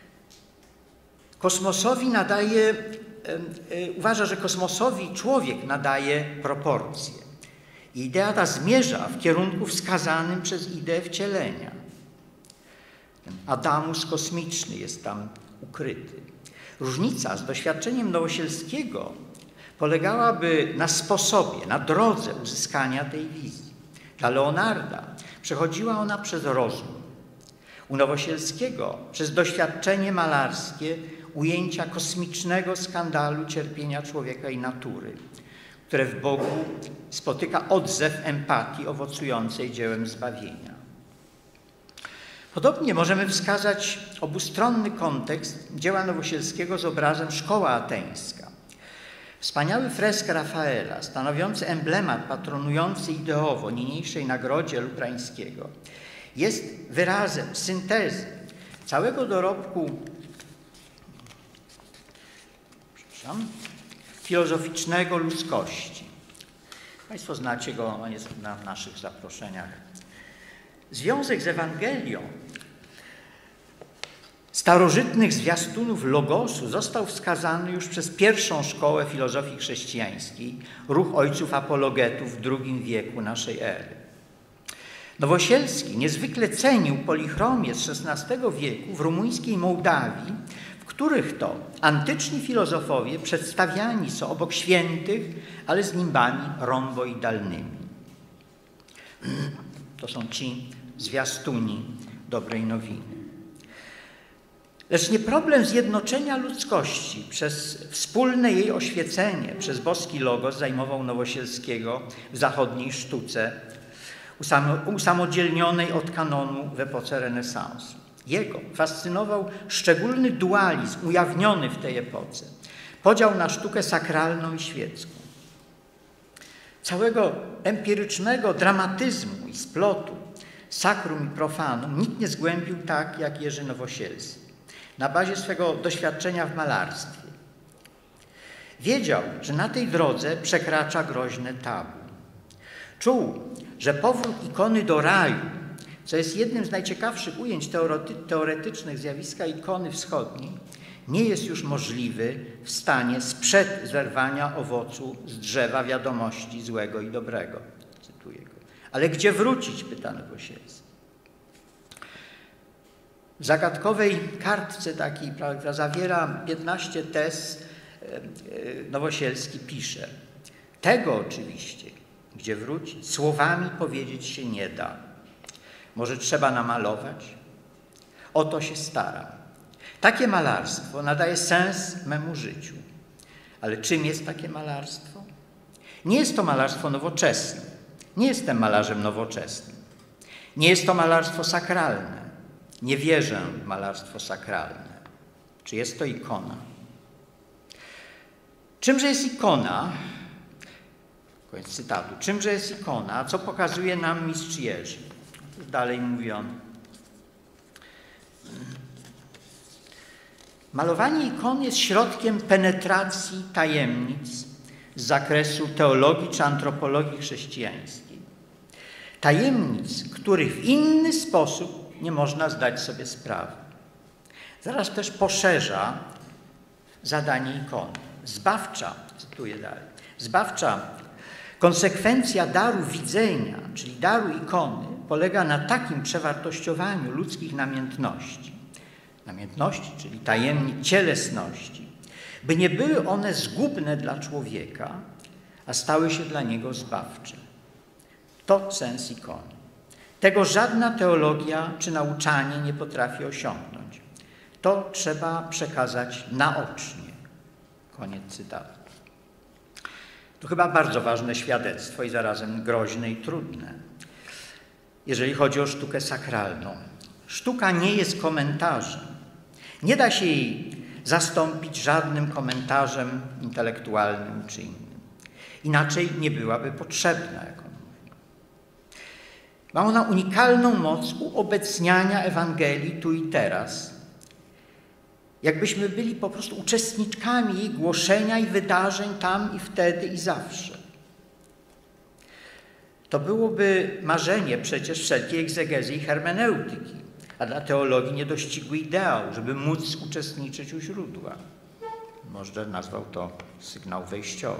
kosmosowi nadaje, uważa, że kosmosowi człowiek nadaje proporcje. I idea ta zmierza w kierunku wskazanym przez ideę wcielenia. Ten Adamus kosmiczny jest tam ukryty. Różnica z doświadczeniem Nowosielskiego polegałaby na sposobie, na drodze uzyskania tej wizji. Dla Leonarda przechodziła ona przez rozum. U Nowosielskiego przez doświadczenie malarskie ujęcia kosmicznego skandalu cierpienia człowieka i natury, które w Bogu spotyka odzew empatii owocującej dziełem zbawienia. Podobnie możemy wskazać obustronny kontekst dzieła Nowosielskiego z obrazem Szkoła Ateńska. Wspaniały fresk Rafaela, stanowiący emblemat patronujący ideowo niniejszej nagrodzie Lubrańskiego, jest wyrazem syntezy całego dorobku filozoficznego ludzkości. Państwo znacie go, on jest na naszych zaproszeniach. Związek z Ewangelią starożytnych zwiastunów Logosu został wskazany już przez pierwszą szkołę filozofii chrześcijańskiej, ruch ojców apologetów w drugim wieku naszej ery. Nowosielski niezwykle cenił polichromię z szesnastego wieku w rumuńskiej Mołdawii, w których to antyczni filozofowie przedstawiani są obok świętych, ale z nimbami romboidalnymi. To są ci zwiastuni dobrej nowiny. Lecz nie problem zjednoczenia ludzkości przez wspólne jej oświecenie przez boski logos zajmował Nowosielskiego w zachodniej sztuce, usamodzielnionej od kanonu w epoce renesansu. Jego fascynował szczególny dualizm ujawniony w tej epoce, podział na sztukę sakralną i świecką. Całego empirycznego dramatyzmu i splotu sakrum i profanum nikt nie zgłębił tak jak Jerzy Nowosielski, na bazie swego doświadczenia w malarstwie. Wiedział, że na tej drodze przekracza groźne tabu. Czuł, że powrót ikony do raju, co jest jednym z najciekawszych ujęć teoretycznych zjawiska ikony wschodniej, nie jest już możliwy w stanie sprzed zerwania owocu z drzewa wiadomości złego i dobrego. Cytuję go. Ale gdzie wrócić? Pyta Nowosielski. W zagadkowej kartce takiej, która zawiera piętnaście tez, Nowosielski pisze: tego oczywiście, gdzie wrócić, słowami powiedzieć się nie da. Może trzeba namalować? O to się staram. Takie malarstwo nadaje sens memu życiu. Ale czym jest takie malarstwo? Nie jest to malarstwo nowoczesne. Nie jestem malarzem nowoczesnym. Nie jest to malarstwo sakralne. Nie wierzę w malarstwo sakralne. Czy jest to ikona? Czymże jest ikona? Koniec cytatu. Czymże jest ikona? Co pokazuje nam mistrz Jerzy? Dalej mówi on. Malowanie ikon jest środkiem penetracji tajemnic z zakresu teologii czy antropologii chrześcijańskiej. Tajemnic, których w inny sposób nie można zdać sobie sprawy. Zaraz też poszerza zadanie ikony. Zbawcza, cytuję dalej, zbawcza konsekwencja daru widzenia, czyli daru ikony, polega na takim przewartościowaniu ludzkich namiętności, namiętności, czyli tajemnic cielesności, by nie były one zgubne dla człowieka, a stały się dla niego zbawcze. To sens ikony. Tego żadna teologia czy nauczanie nie potrafi osiągnąć. To trzeba przekazać naocznie. Koniec cytatu. To chyba bardzo ważne świadectwo i zarazem groźne i trudne, jeżeli chodzi o sztukę sakralną. Sztuka nie jest komentarzem. Nie da się jej zastąpić żadnym komentarzem intelektualnym czy innym. Inaczej nie byłaby potrzebna, jak on mówi. Ma ona unikalną moc uobecniania Ewangelii tu i teraz, jakbyśmy byli po prostu uczestniczkami jej głoszenia i wydarzeń tam i wtedy i zawsze. To byłoby marzenie przecież wszelkiej egzegezy i hermeneutyki, a dla teologii niedościgły ideał, żeby móc uczestniczyć u źródła. Możder nazwał to sygnał wejściowy.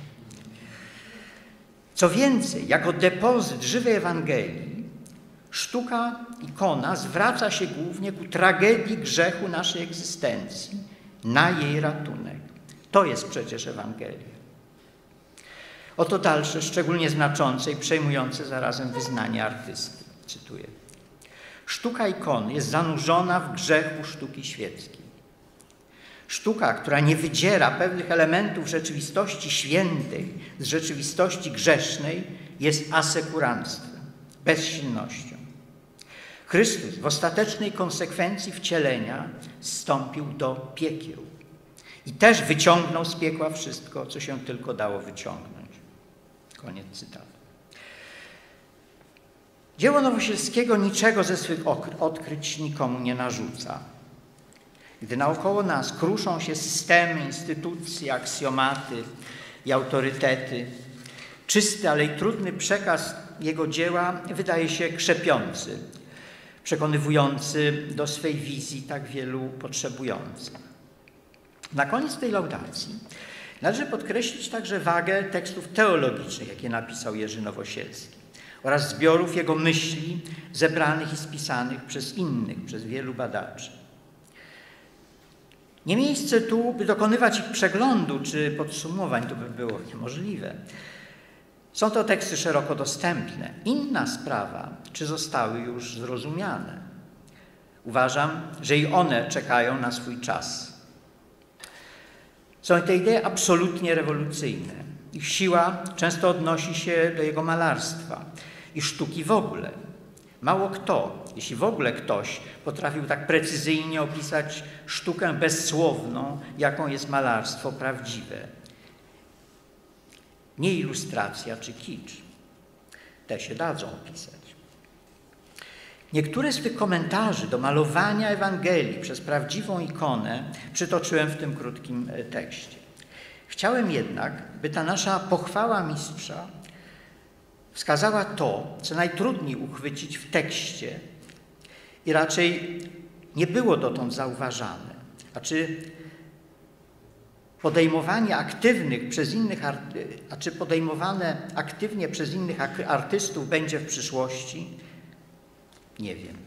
Co więcej, jako depozyt żywej Ewangelii, sztuka, ikona zwraca się głównie ku tragedii grzechu naszej egzystencji, na jej ratunek. To jest przecież Ewangelia. Oto dalsze, szczególnie znaczące i przejmujące zarazem wyznanie artysty. Cytuję. Sztuka ikony jest zanurzona w grzechu sztuki świeckiej. Sztuka, która nie wydziera pewnych elementów rzeczywistości świętej z rzeczywistości grzesznej, jest asekuranstwem, bezsilnością. Chrystus w ostatecznej konsekwencji wcielenia zstąpił do piekieł i też wyciągnął z piekła wszystko, co się tylko dało wyciągnąć. Koniec cytatu. Dzieło Nowosielskiego niczego ze swych odkryć nikomu nie narzuca. Gdy naokoło nas kruszą się systemy, instytucje, aksjomaty i autorytety, czysty, ale i trudny przekaz jego dzieła wydaje się krzepiący, przekonywujący do swej wizji tak wielu potrzebujących. Na koniec tej laudacji należy podkreślić także wagę tekstów teologicznych, jakie napisał Jerzy Nowosielski, oraz zbiorów jego myśli zebranych i spisanych przez innych, przez wielu badaczy. Nie miejsce tu, by dokonywać ich przeglądu czy podsumowań, to by było niemożliwe. Są to teksty szeroko dostępne. Inna sprawa, czy zostały już zrozumiane. Uważam, że i one czekają na swój czas. Są to idee absolutnie rewolucyjne. Ich siła często odnosi się do jego malarstwa i sztuki w ogóle. Mało kto, jeśli w ogóle ktoś, potrafił tak precyzyjnie opisać sztukę bezsłowną, jaką jest malarstwo prawdziwe. Nie ilustracja czy kicz. Te się dadzą opisać. Niektóre z tych komentarzy do malowania Ewangelii przez prawdziwą ikonę przytoczyłem w tym krótkim tekście. Chciałem jednak, by ta nasza pochwała mistrza wskazała to, co najtrudniej uchwycić w tekście i raczej nie było dotąd zauważane. Znaczy podejmowanie aktywnych przez innych, a czy podejmowane aktywnie przez innych artystów będzie w przyszłości? Nie wiem.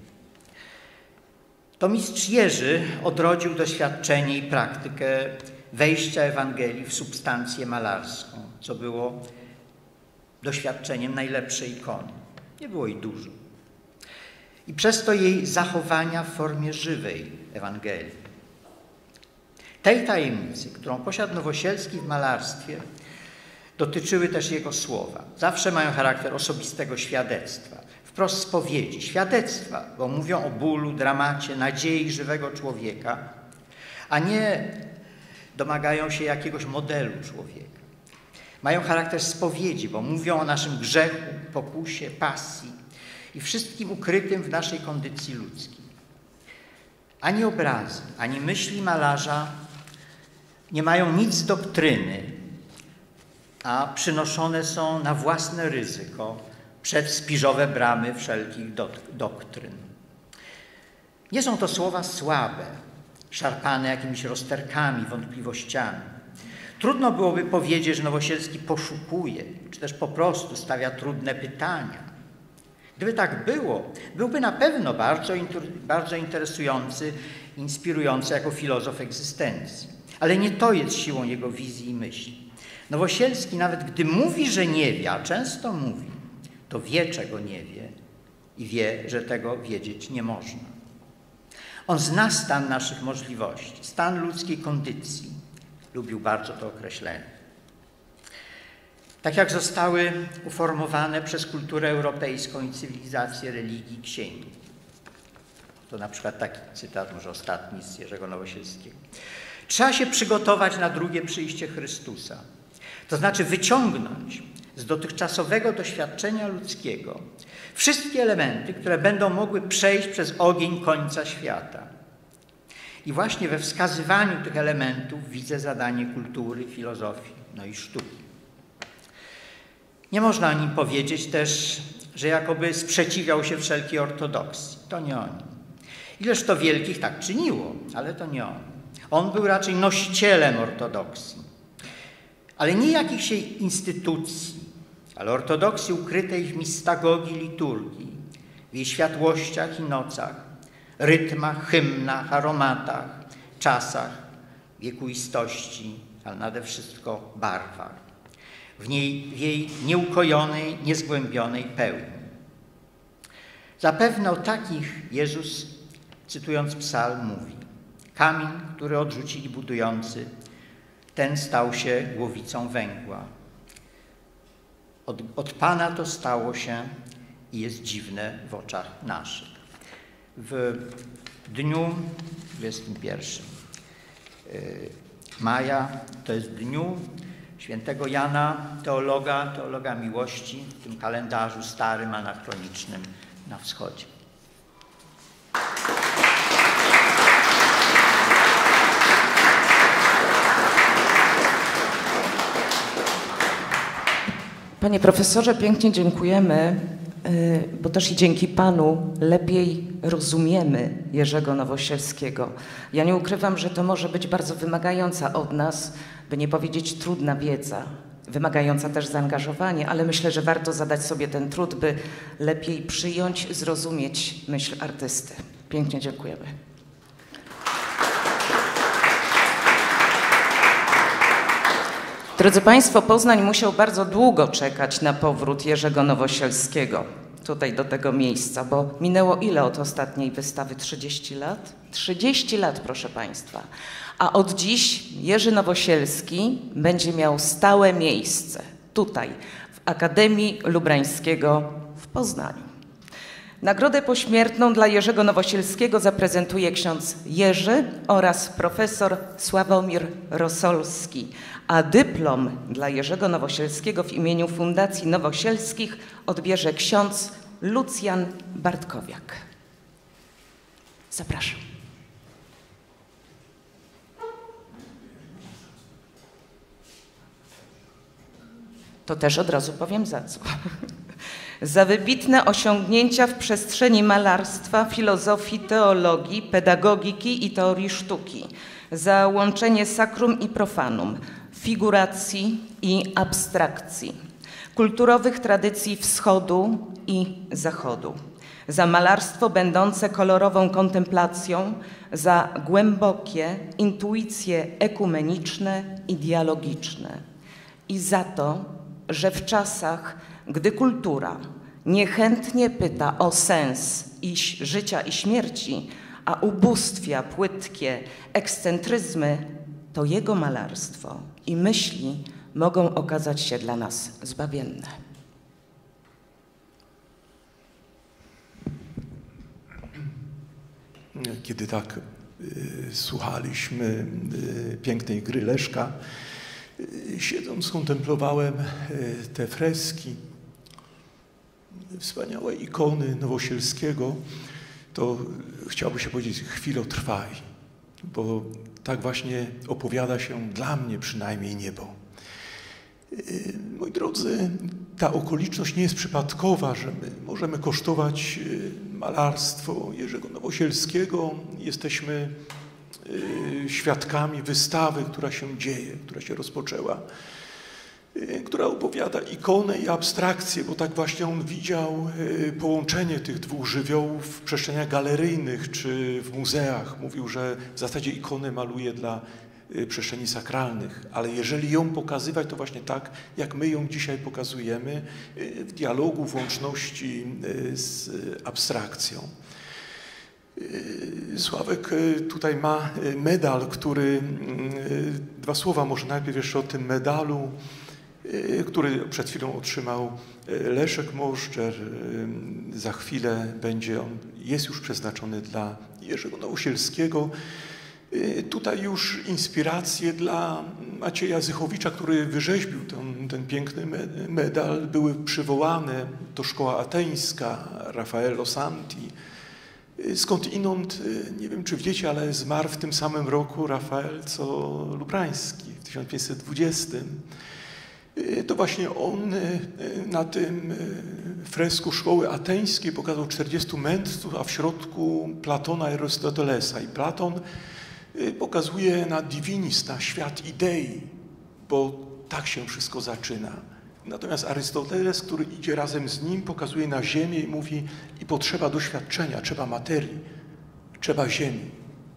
To mistrz Jerzy odrodził doświadczenie i praktykę wejścia Ewangelii w substancję malarską, co było doświadczeniem najlepszej ikony. Nie było jej dużo. I przez to jej zachowania w formie żywej Ewangelii. Tej tajemnicy, którą posiadł Nowosielski w malarstwie, dotyczyły też jego słowa. Zawsze mają charakter osobistego świadectwa, wprost spowiedzi, świadectwa, bo mówią o bólu, dramacie, nadziei żywego człowieka, a nie domagają się jakiegoś modelu człowieka. Mają charakter spowiedzi, bo mówią o naszym grzechu, pokusie, pasji i wszystkim ukrytym w naszej kondycji ludzkiej. Ani obrazy, ani myśli malarza nie mają nic z doktryny, a przynoszone są na własne ryzyko przed spiżowe bramy wszelkich doktryn. Nie są to słowa słabe, szarpane jakimiś rozterkami, wątpliwościami. Trudno byłoby powiedzieć, że Nowosielski poszukuje, czy też po prostu stawia trudne pytania. Gdyby tak było, byłby na pewno bardzo, bardzo interesujący, inspirujący jako filozof egzystencji. Ale nie to jest siłą jego wizji i myśli. Nowosielski, nawet gdy mówi, że nie wie, a często mówi, to wie, czego nie wie i wie, że tego wiedzieć nie można. On zna stan naszych możliwości, stan ludzkiej kondycji. Lubił bardzo to określenie. Tak jak zostały uformowane przez kulturę europejską i cywilizację religii księgi. To na przykład taki cytat, może ostatni z Jerzego Nowosielskiego. Trzeba się przygotować na drugie przyjście Chrystusa. To znaczy wyciągnąć z dotychczasowego doświadczenia ludzkiego wszystkie elementy, które będą mogły przejść przez ogień końca świata. I właśnie we wskazywaniu tych elementów widzę zadanie kultury, filozofii, no i sztuki. Nie można o nim powiedzieć też, że jakoby sprzeciwiał się wszelkiej ortodoksji. To nie on. Ileż to wielkich tak czyniło, ale to nie on. On był raczej nosicielem ortodoksji, ale nie jakichś jej instytucji, ale ortodoksji ukrytej w mistagogii liturgii, w jej światłościach i nocach, rytmach, hymnach, aromatach, czasach, wiekuistości, ale nade wszystko barwach. W, niej, w jej nieukojonej, niezgłębionej pełni. Zapewne o takich Jezus, cytując psalm, mówi: kamień, który odrzucili budujący, ten stał się głowicą węgła. Od, od Pana to stało się i jest dziwne w oczach naszych. W dniu dwudziestym pierwszym maja, to jest w dniu świętego Jana, teologa, teologa miłości, w tym kalendarzu starym, anachronicznym na wschodzie. Panie profesorze, pięknie dziękujemy, bo też i dzięki Panu lepiej rozumiemy Jerzego Nowosielskiego. Ja nie ukrywam, że to może być bardzo wymagająca od nas, by nie powiedzieć trudna wiedza, wymagająca też zaangażowanie, ale myślę, że warto zadać sobie ten trud, by lepiej przyjąć, zrozumieć myśl artysty. Pięknie dziękujemy. Drodzy Państwo, Poznań musiał bardzo długo czekać na powrót Jerzego Nowosielskiego tutaj do tego miejsca, bo minęło ile od ostatniej wystawy? trzydzieści lat? trzydzieści lat, proszę Państwa. A od dziś Jerzy Nowosielski będzie miał stałe miejsce tutaj, w Akademii Lubrańskiego w Poznaniu. Nagrodę pośmiertną dla Jerzego Nowosielskiego zaprezentuje ksiądz Jerzy oraz profesor Sławomir Rosolski, a dyplom dla Jerzego Nowosielskiego w imieniu Fundacji Nowosielskich odbierze ksiądz Lucjan Bartkowiak. Zapraszam. To też od razu powiem za co. Za wybitne osiągnięcia w przestrzeni malarstwa, filozofii, teologii, pedagogiki i teorii sztuki, za łączenie sakrum i profanum, figuracji i abstrakcji, kulturowych tradycji wschodu i zachodu, za malarstwo będące kolorową kontemplacją, za głębokie intuicje ekumeniczne i dialogiczne i za to, że w czasach, gdy kultura niechętnie pyta o sens i życia i śmierci, a ubóstwia płytkie ekscentryzmy, to jego malarstwo i myśli mogą okazać się dla nas zbawienne. Kiedy tak y, słuchaliśmy y, pięknej gry Leszka, y, siedząc kontemplowałem y, te freski, wspaniałe ikony Nowosielskiego, to chciałoby się powiedzieć chwilotrwaj, bo tak właśnie opowiada się dla mnie przynajmniej niebo. Moi drodzy, ta okoliczność nie jest przypadkowa, że my możemy kosztować malarstwo Jerzego Nowosielskiego. Jesteśmy świadkami wystawy, która się dzieje, która się rozpoczęła, która opowiada ikonę i abstrakcję, bo tak właśnie on widział połączenie tych dwóch żywiołów w przestrzeniach galeryjnych czy w muzeach. Mówił, że w zasadzie ikonę maluje dla przestrzeni sakralnych, ale jeżeli ją pokazywać, to właśnie tak, jak my ją dzisiaj pokazujemy, w dialogu, w łączności z abstrakcją. Sławek tutaj ma medal, który, dwa słowa może najpierw jeszcze o tym medalu, który przed chwilą otrzymał Leszek Możdżer. Za chwilę będzie on, jest już przeznaczony dla Jerzego Nowosielskiego. Tutaj już inspiracje dla Macieja Zychowicza, który wyrzeźbił ten, ten piękny medal, były przywołane. To szkoła ateńska, Raffaello Santi. Skądinąd, nie wiem czy wiecie, ale zmarł w tym samym roku Rafael co Lubrański w tysiąc pięćset dwudziestym. to właśnie on na tym fresku szkoły ateńskiej pokazał czterdziestu mędrców, a w środku Platona i Arystotelesa. I Platon pokazuje na divinis, na świat idei, bo tak się wszystko zaczyna. Natomiast Arystoteles, który idzie razem z nim, pokazuje na ziemię i mówi: i potrzeba doświadczenia, trzeba materii, trzeba ziemi.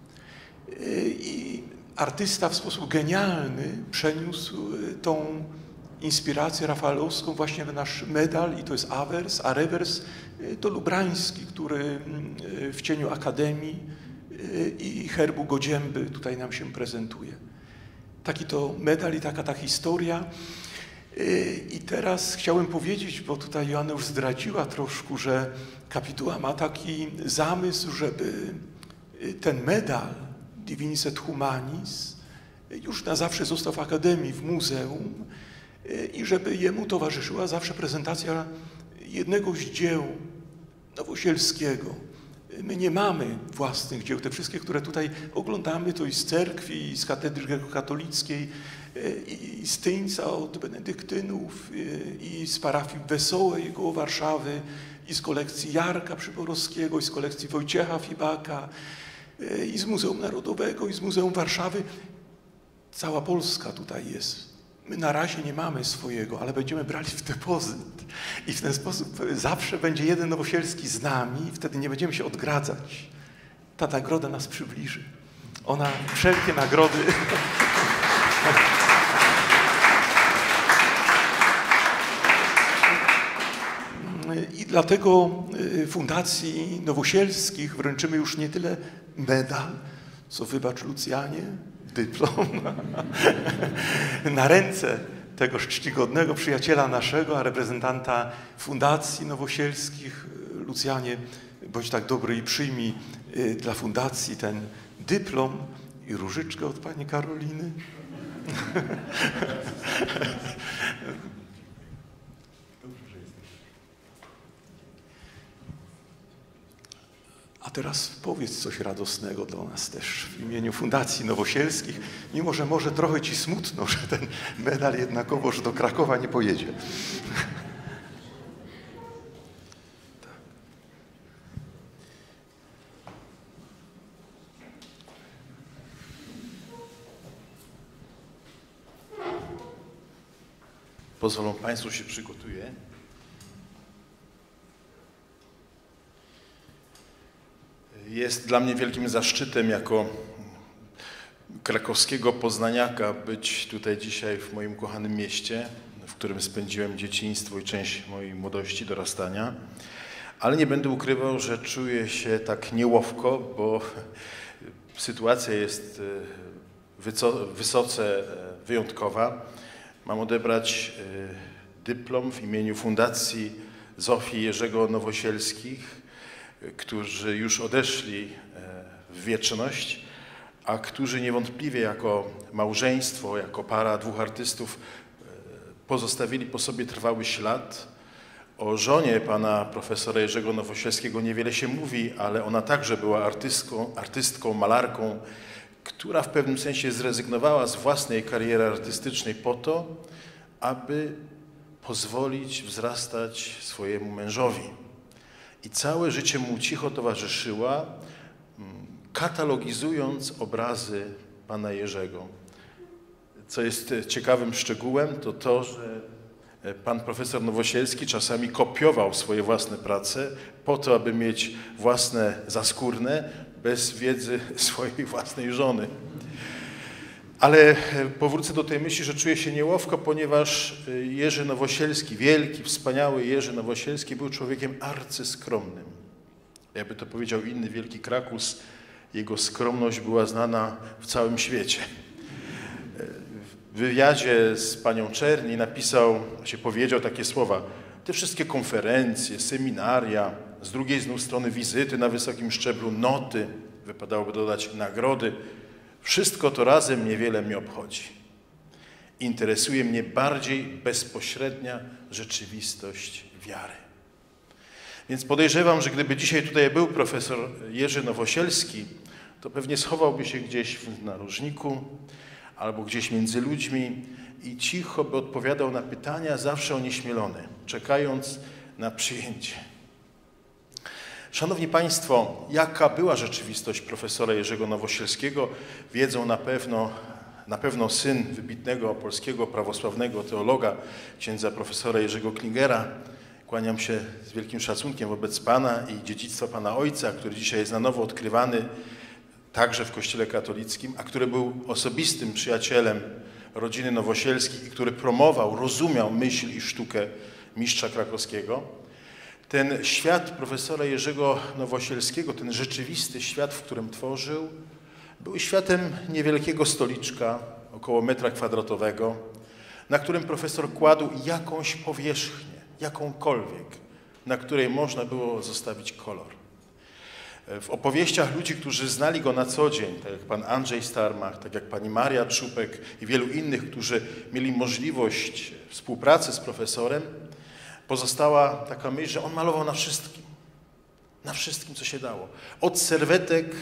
I artysta w sposób genialny przeniósł tą inspirację rafaelowską właśnie w nasz medal, i to jest awers, a rewers to lubrański, który w cieniu Akademii i herbu Godzięby tutaj nam się prezentuje. Taki to medal i taka ta historia. I teraz chciałem powiedzieć, bo tutaj Joanna już zdradziła troszkę, że kapituła ma taki zamysł, żeby ten medal Divinis et Humanis już na zawsze został w Akademii, w muzeum, i żeby jemu towarzyszyła zawsze prezentacja jednego z dzieł Nowosielskiego. My nie mamy własnych dzieł. Te wszystkie, które tutaj oglądamy, to i z cerkwi, i z katedry grekokatolickiej, i z Tyńca od benedyktynów, i z parafii Wesołej koło Warszawy, i z kolekcji Jarka Przyborowskiego, i z kolekcji Wojciecha Fibaka, i z Muzeum Narodowego, i z Muzeum Warszawy. Cała Polska tutaj jest. My na razie nie mamy swojego, ale będziemy brali w depozyt. I w ten sposób zawsze będzie jeden Nowosielski z nami i wtedy nie będziemy się odgradzać. Ta nagroda nas przybliży. Ona wszelkie nagrody... I dlatego Fundacji Nowosielskich wręczymy już nie tyle medal, co, wybacz Lucjanie, dyplom na ręce tego czcigodnego przyjaciela naszego, a reprezentanta Fundacji Nowosielskich. Lucjanie, bądź tak dobry i przyjmij dla Fundacji ten dyplom i różyczkę od pani Karoliny. A teraz powiedz coś radosnego dla nas też w imieniu Fundacji Nowosielskich, mimo że może trochę ci smutno, że ten medal jednakowoż do Krakowa nie pojedzie. Pozwolą Państwo, się przygotuję. Jest dla mnie wielkim zaszczytem jako krakowskiego poznaniaka być tutaj dzisiaj w moim kochanym mieście, w którym spędziłem dzieciństwo i część mojej młodości, dorastania. Ale nie będę ukrywał, że czuję się tak niełowko, bo sytuacja jest wysoce wyjątkowa. Mam odebrać dyplom w imieniu Fundacji Zofii i Jerzego Nowosielskich, którzy już odeszli w wieczność, a którzy niewątpliwie jako małżeństwo, jako para dwóch artystów pozostawili po sobie trwały ślad. O żonie pana profesora Jerzego Nowosielskiego niewiele się mówi, ale ona także była artystką, artystką, malarką, która w pewnym sensie zrezygnowała z własnej kariery artystycznej po to, aby pozwolić wzrastać swojemu mężowi. I całe życie mu cicho towarzyszyła, katalogizując obrazy pana Jerzego. Co jest ciekawym szczegółem, to to, że pan profesor Nowosielski czasami kopiował swoje własne prace po to, aby mieć własne zaskórne, bez wiedzy swojej własnej żony. Ale powrócę do tej myśli, że czuję się niełowko, ponieważ Jerzy Nowosielski, wielki, wspaniały Jerzy Nowosielski był człowiekiem arcyskromnym. Jakby to powiedział inny wielki Krakus, jego skromność była znana w całym świecie. W wywiadzie z panią Czerni napisał, się powiedział takie słowa: te wszystkie konferencje, seminaria, z drugiej znów strony wizyty na wysokim szczeblu, noty, wypadałoby dodać nagrody, wszystko to razem niewiele mnie obchodzi. Interesuje mnie bardziej bezpośrednia rzeczywistość wiary. Więc podejrzewam, że gdyby dzisiaj tutaj był profesor Jerzy Nowosielski, to pewnie schowałby się gdzieś w narożniku albo gdzieś między ludźmi i cicho by odpowiadał na pytania, zawsze onieśmielony, czekając na przyjęcie. Szanowni Państwo, jaka była rzeczywistość profesora Jerzego Nowosielskiego, wiedzą na pewno, na pewno syn wybitnego polskiego prawosławnego teologa, księdza profesora Jerzego Klingera. Kłaniam się z wielkim szacunkiem wobec Pana i dziedzictwa Pana Ojca, który dzisiaj jest na nowo odkrywany także w Kościele katolickim, a który był osobistym przyjacielem rodziny Nowosielskich i który promował, rozumiał myśl i sztukę mistrza krakowskiego. Ten świat profesora Jerzego Nowosielskiego, ten rzeczywisty świat, w którym tworzył, był światem niewielkiego stoliczka, około metra kwadratowego, na którym profesor kładł jakąś powierzchnię, jakąkolwiek, na której można było zostawić kolor. W opowieściach ludzi, którzy znali go na co dzień, tak jak pan Andrzej Starmach, tak jak pani Maria Trzupek i wielu innych, którzy mieli możliwość współpracy z profesorem, pozostała taka myśl, że on malował na wszystkim, na wszystkim, co się dało. Od serwetek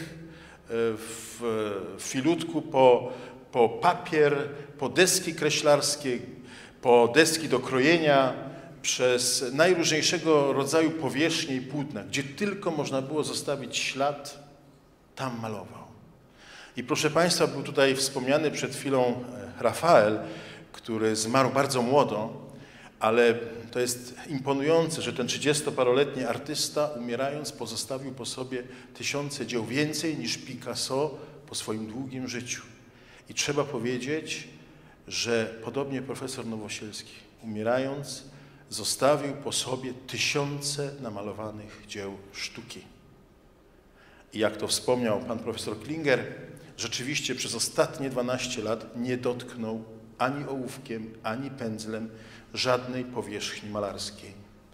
w filutku po, po papier, po deski kreślarskie, po deski do krojenia, przez najróżniejszego rodzaju powierzchnie i płótna, gdzie tylko można było zostawić ślad, tam malował. I proszę Państwa, był tutaj wspomniany przed chwilą Rafael, który zmarł bardzo młodo, ale to jest imponujące, że ten trzydziestoparoletni artysta, umierając, pozostawił po sobie tysiące dzieł, więcej niż Picasso po swoim długim życiu. I trzeba powiedzieć, że podobnie profesor Nowosielski, umierając, zostawił po sobie tysiące namalowanych dzieł sztuki. I jak to wspomniał pan profesor Klinger, rzeczywiście przez ostatnie dwanaście lat nie dotknął ani ołówkiem, ani pędzlem żadnej powierzchni malarskiej.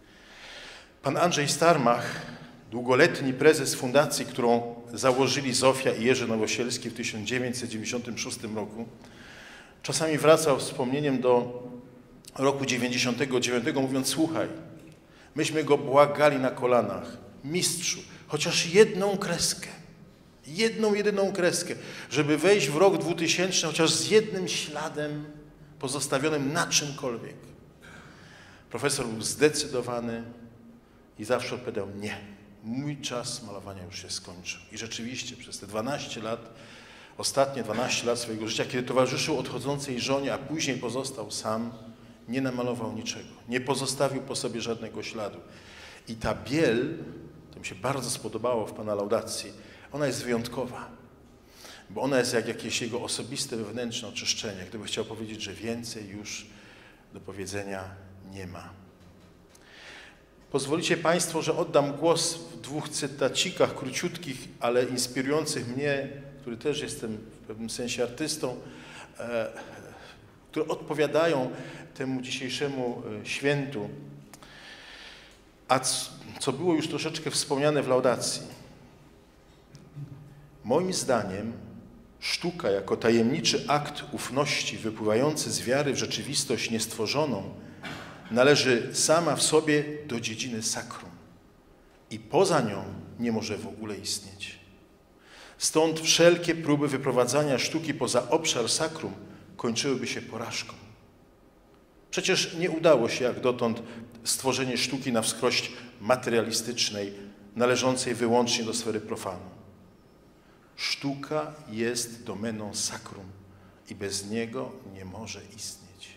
Pan Andrzej Starmach, długoletni prezes fundacji, którą założyli Zofia i Jerzy Nowosielski w tysiąc dziewięćset dziewięćdziesiątym szóstym roku, czasami wracał wspomnieniem do roku dziewięćdziesiątego dziewiątego, mówiąc: słuchaj, myśmy go błagali na kolanach, mistrzu, chociaż jedną kreskę, jedną, jedyną kreskę, żeby wejść w rok dwutysięczny chociaż z jednym śladem pozostawionym na czymkolwiek. Profesor był zdecydowany i zawsze odpowiadał: nie, mój czas malowania już się skończył. I rzeczywiście przez te dwanaście lat, ostatnie dwanaście lat swojego życia, kiedy towarzyszył odchodzącej żonie, a później pozostał sam, nie namalował niczego, nie pozostawił po sobie żadnego śladu. I ta biel, to mi się bardzo spodobało w pana laudacji, ona jest wyjątkowa, bo ona jest jak jakieś jego osobiste, wewnętrzne oczyszczenie. Gdyby chciał powiedzieć, że więcej już do powiedzenia nie ma. Pozwolicie Państwo, że oddam głos w dwóch cytacikach króciutkich, ale inspirujących mnie, który też jestem w pewnym sensie artystą, e, które odpowiadają temu dzisiejszemu świętu, a co było już troszeczkę wspomniane w laudacji. Moim zdaniem sztuka jako tajemniczy akt ufności wypływający z wiary w rzeczywistość niestworzoną należy sama w sobie do dziedziny sakrum i poza nią nie może w ogóle istnieć. Stąd wszelkie próby wyprowadzania sztuki poza obszar sakrum kończyłyby się porażką. Przecież nie udało się jak dotąd stworzenie sztuki na wskroś materialistycznej, należącej wyłącznie do sfery profanu. Sztuka jest domeną sakrum i bez niego nie może istnieć.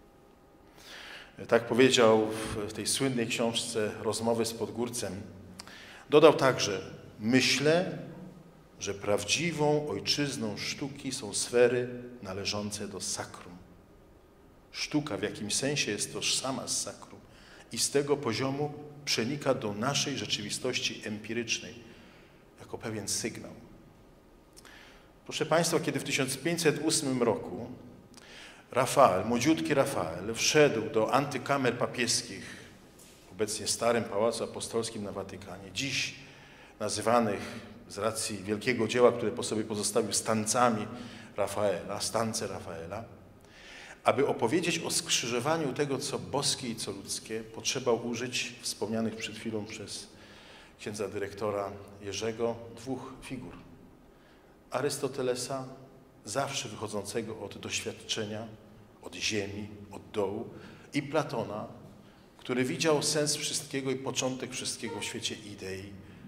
Tak powiedział w tej słynnej książce Rozmowy z Podgórcem. Dodał także: myślę, że prawdziwą ojczyzną sztuki są sfery należące do sakrum. Sztuka w jakimś sensie jest tożsama z sakrum i z tego poziomu przenika do naszej rzeczywistości empirycznej jako pewien sygnał. Proszę Państwa, kiedy w tysiąc pięćset ósmym roku Rafael, młodziutki Rafael, wszedł do antykamer papieskich, obecnie Starym Pałacu Apostolskim na Watykanie, dziś nazywanych z racji wielkiego dzieła, które po sobie pozostawił, stancami Rafaela, stance Rafaela, aby opowiedzieć o skrzyżowaniu tego, co boskie i co ludzkie, potrzeba użyć wspomnianych przed chwilą przez księdza dyrektora Jerzego dwóch figur. Arystotelesa, zawsze wychodzącego od doświadczenia, od ziemi, od dołu, i Platona, który widział sens wszystkiego i początek wszystkiego w świecie idei.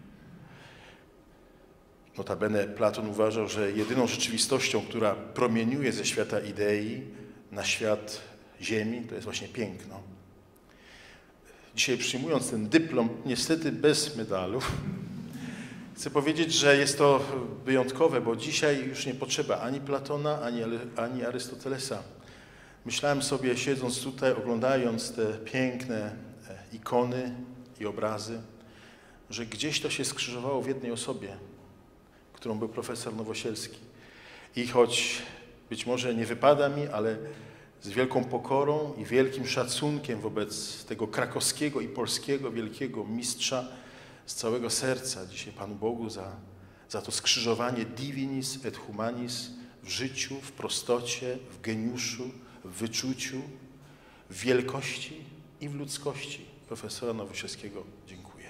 Notabene Platon uważał, że jedyną rzeczywistością, która promieniuje ze świata idei na świat ziemi, to jest właśnie piękno. Dzisiaj, przyjmując ten dyplom, niestety bez medalu, chcę powiedzieć, że jest to wyjątkowe, bo dzisiaj już nie potrzeba ani Platona, ani, ani Arystotelesa. Myślałem sobie, siedząc tutaj, oglądając te piękne ikony i obrazy, że gdzieś to się skrzyżowało w jednej osobie, którą był profesor Nowosielski. I choć być może nie wypada mi, ale z wielką pokorą i wielkim szacunkiem wobec tego krakowskiego i polskiego wielkiego mistrza z całego serca dzisiaj Panu Bogu za, za to skrzyżowanie divinis et humanis w życiu, w prostocie, w geniuszu, w wyczuciu, w wielkości i w ludzkości profesora Nowosielskiego dziękuję.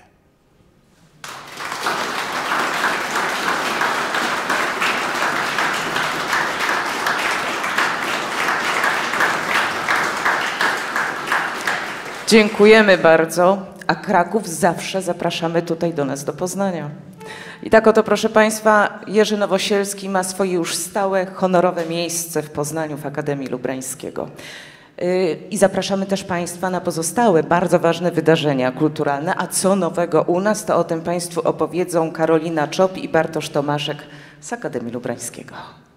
Dziękujemy bardzo, a Kraków zawsze zapraszamy tutaj do nas, do Poznania. I tak oto, proszę Państwa, Jerzy Nowosielski ma swoje już stałe, honorowe miejsce w Poznaniu w Akademii Lubrańskiego. I zapraszamy też Państwa na pozostałe bardzo ważne wydarzenia kulturalne. A co nowego u nas, to o tym Państwu opowiedzą Karolina Czop i Bartosz Tomaszek z Akademii Lubrańskiego.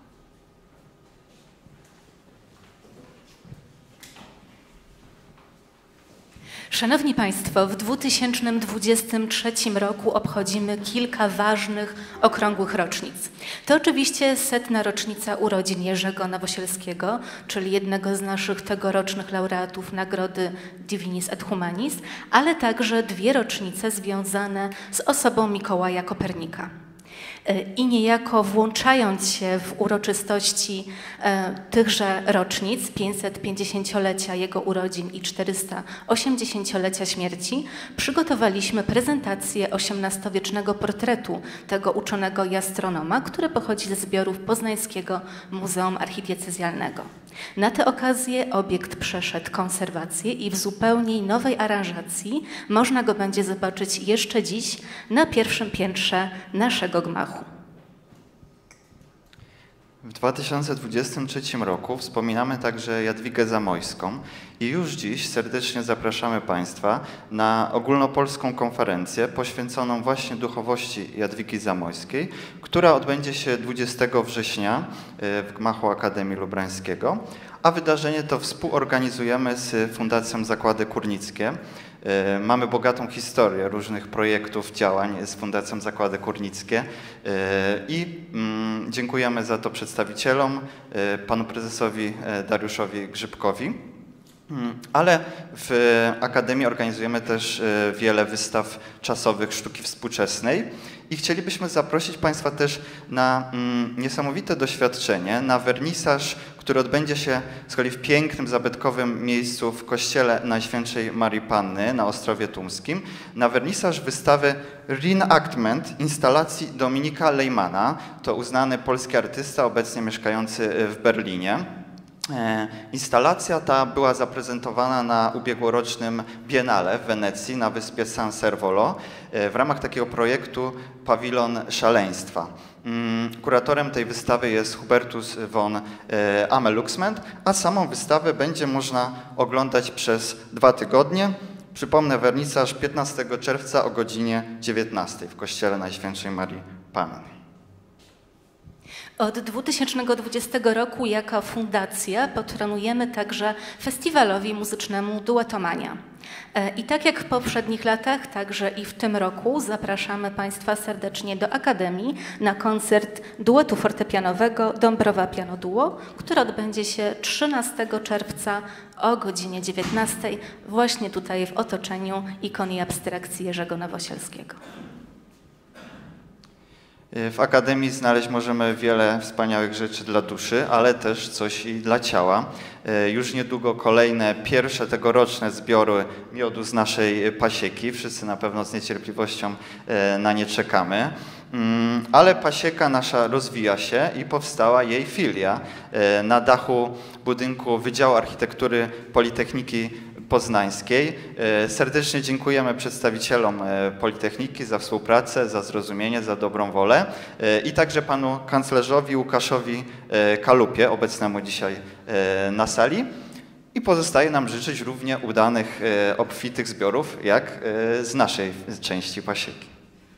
Szanowni Państwo, w dwa tysiące dwudziestym trzecim roku obchodzimy kilka ważnych, okrągłych rocznic. To oczywiście setna rocznica urodzin Jerzego Nowosielskiego, czyli jednego z naszych tegorocznych laureatów nagrody Divinis et Humanis, ale także dwie rocznice związane z osobą Mikołaja Kopernika. I niejako włączając się w uroczystości e, tychże rocznic, pięćsetpięćdziesięciolecia jego urodzin i czterystaosiemdziesięciolecia śmierci, przygotowaliśmy prezentację osiemnastowiecznego portretu tego uczonego i astronoma, który pochodzi ze zbiorów Poznańskiego Muzeum Archidiecezjalnego. Na tę okazję obiekt przeszedł konserwację i w zupełnie nowej aranżacji można go będzie zobaczyć jeszcze dziś na pierwszym piętrze naszego gmachu. W dwa tysiące dwudziestym trzecim roku wspominamy także Jadwigę Zamojską i już dziś serdecznie zapraszamy Państwa na ogólnopolską konferencję poświęconą właśnie duchowości Jadwigi Zamojskiej, która odbędzie się dwudziestego września w gmachu Akademii Lubrańskiego, a wydarzenie to współorganizujemy z Fundacją Zakłady Kurnickie. Mamy bogatą historię różnych projektów, działań z Fundacją Zakłady Kurnickie i dziękujemy za to przedstawicielom, panu prezesowi Dariuszowi Grzybkowi. Ale w Akademii organizujemy też wiele wystaw czasowych sztuki współczesnej i chcielibyśmy zaprosić Państwa też na niesamowite doświadczenie, na wernisaż, który odbędzie się z kolei w pięknym, zabytkowym miejscu w kościele Najświętszej Marii Panny na Ostrowie Tumskim, na wernisaż wystawy Reenactment instalacji Dominika Lejmana, to uznany polski artysta obecnie mieszkający w Berlinie. Instalacja ta była zaprezentowana na ubiegłorocznym Biennale w Wenecji na wyspie San Servolo w ramach takiego projektu Pawilon Szaleństwa. Kuratorem tej wystawy jest Hubertus von Ameluxment, a samą wystawę będzie można oglądać przez dwa tygodnie. Przypomnę, wernisaż piętnastego czerwca o godzinie dziewiętnastej w kościele Najświętszej Marii Panny. Od dwa tysiące dwudziestego roku jako fundacja patronujemy także festiwalowi muzycznemu Duetomania. I tak jak w poprzednich latach, także i w tym roku zapraszamy Państwa serdecznie do Akademii na koncert duetu fortepianowego Dąbrowa Piano Duo, który odbędzie się trzynastego czerwca o godzinie dziewiętnastej właśnie tutaj w otoczeniu ikony i abstrakcji Jerzego Nowosielskiego. W Akademii znaleźć możemy wiele wspaniałych rzeczy dla duszy, ale też coś i dla ciała. Już niedługo kolejne, pierwsze tegoroczne zbiory miodu z naszej pasieki. Wszyscy na pewno z niecierpliwością na nie czekamy. Ale pasieka nasza rozwija się i powstała jej filia na dachu budynku Wydziału Architektury Politechniki Poznańskiej. Serdecznie dziękujemy przedstawicielom Politechniki za współpracę, za zrozumienie, za dobrą wolę i także panu kanclerzowi Łukaszowi Kalupie, obecnemu dzisiaj na sali. I pozostaje nam życzyć równie udanych, obfitych zbiorów, jak z naszej części pasieki.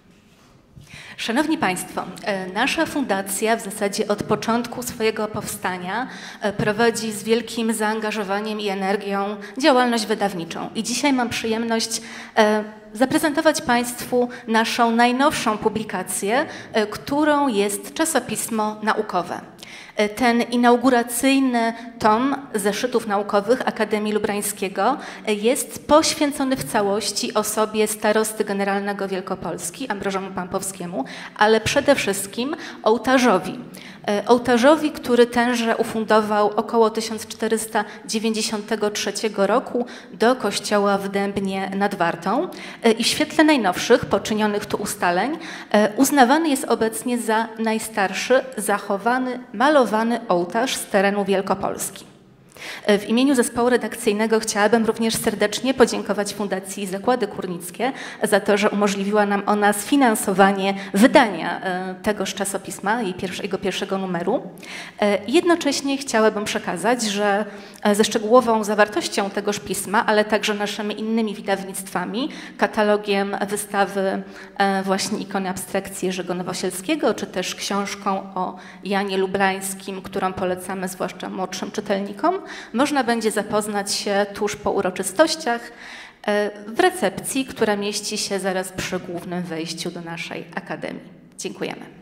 Szanowni Państwo, nasza fundacja w zasadzie od początku swojego powstania prowadzi z wielkim zaangażowaniem i energią działalność wydawniczą. I dzisiaj mam przyjemność zaprezentować Państwu naszą najnowszą publikację, którą jest czasopismo naukowe. Ten inauguracyjny tom zeszytów naukowych Akademii Lubrańskiego jest poświęcony w całości osobie starosty generalnego Wielkopolski, Ambrożonowi Pampowskiemu, ale przede wszystkim ołtarzowi. Ołtarzowi, który tenże ufundował około tysiąc czterysta dziewięćdziesiątego trzeciego roku do kościoła w Dębnie nad Wartą. I w świetle najnowszych, poczynionych tu ustaleń, uznawany jest obecnie za najstarszy zachowany, malowany ołtarz z terenu Wielkopolski. W imieniu zespołu redakcyjnego chciałabym również serdecznie podziękować Fundacji Zakłady Kurnickie za to, że umożliwiła nam ona sfinansowanie wydania tegoż czasopisma, jego pierwszego numeru. Jednocześnie chciałabym przekazać, że ze szczegółową zawartością tegoż pisma, ale także naszymi innymi wydawnictwami, katalogiem wystawy właśnie ikony abstrakcji Jerzego Nowosielskiego, czy też książką o Janie Lublańskim, którą polecamy zwłaszcza młodszym czytelnikom, można będzie zapoznać się tuż po uroczystościach w recepcji, która mieści się zaraz przy głównym wejściu do naszej Akademii. Dziękujemy.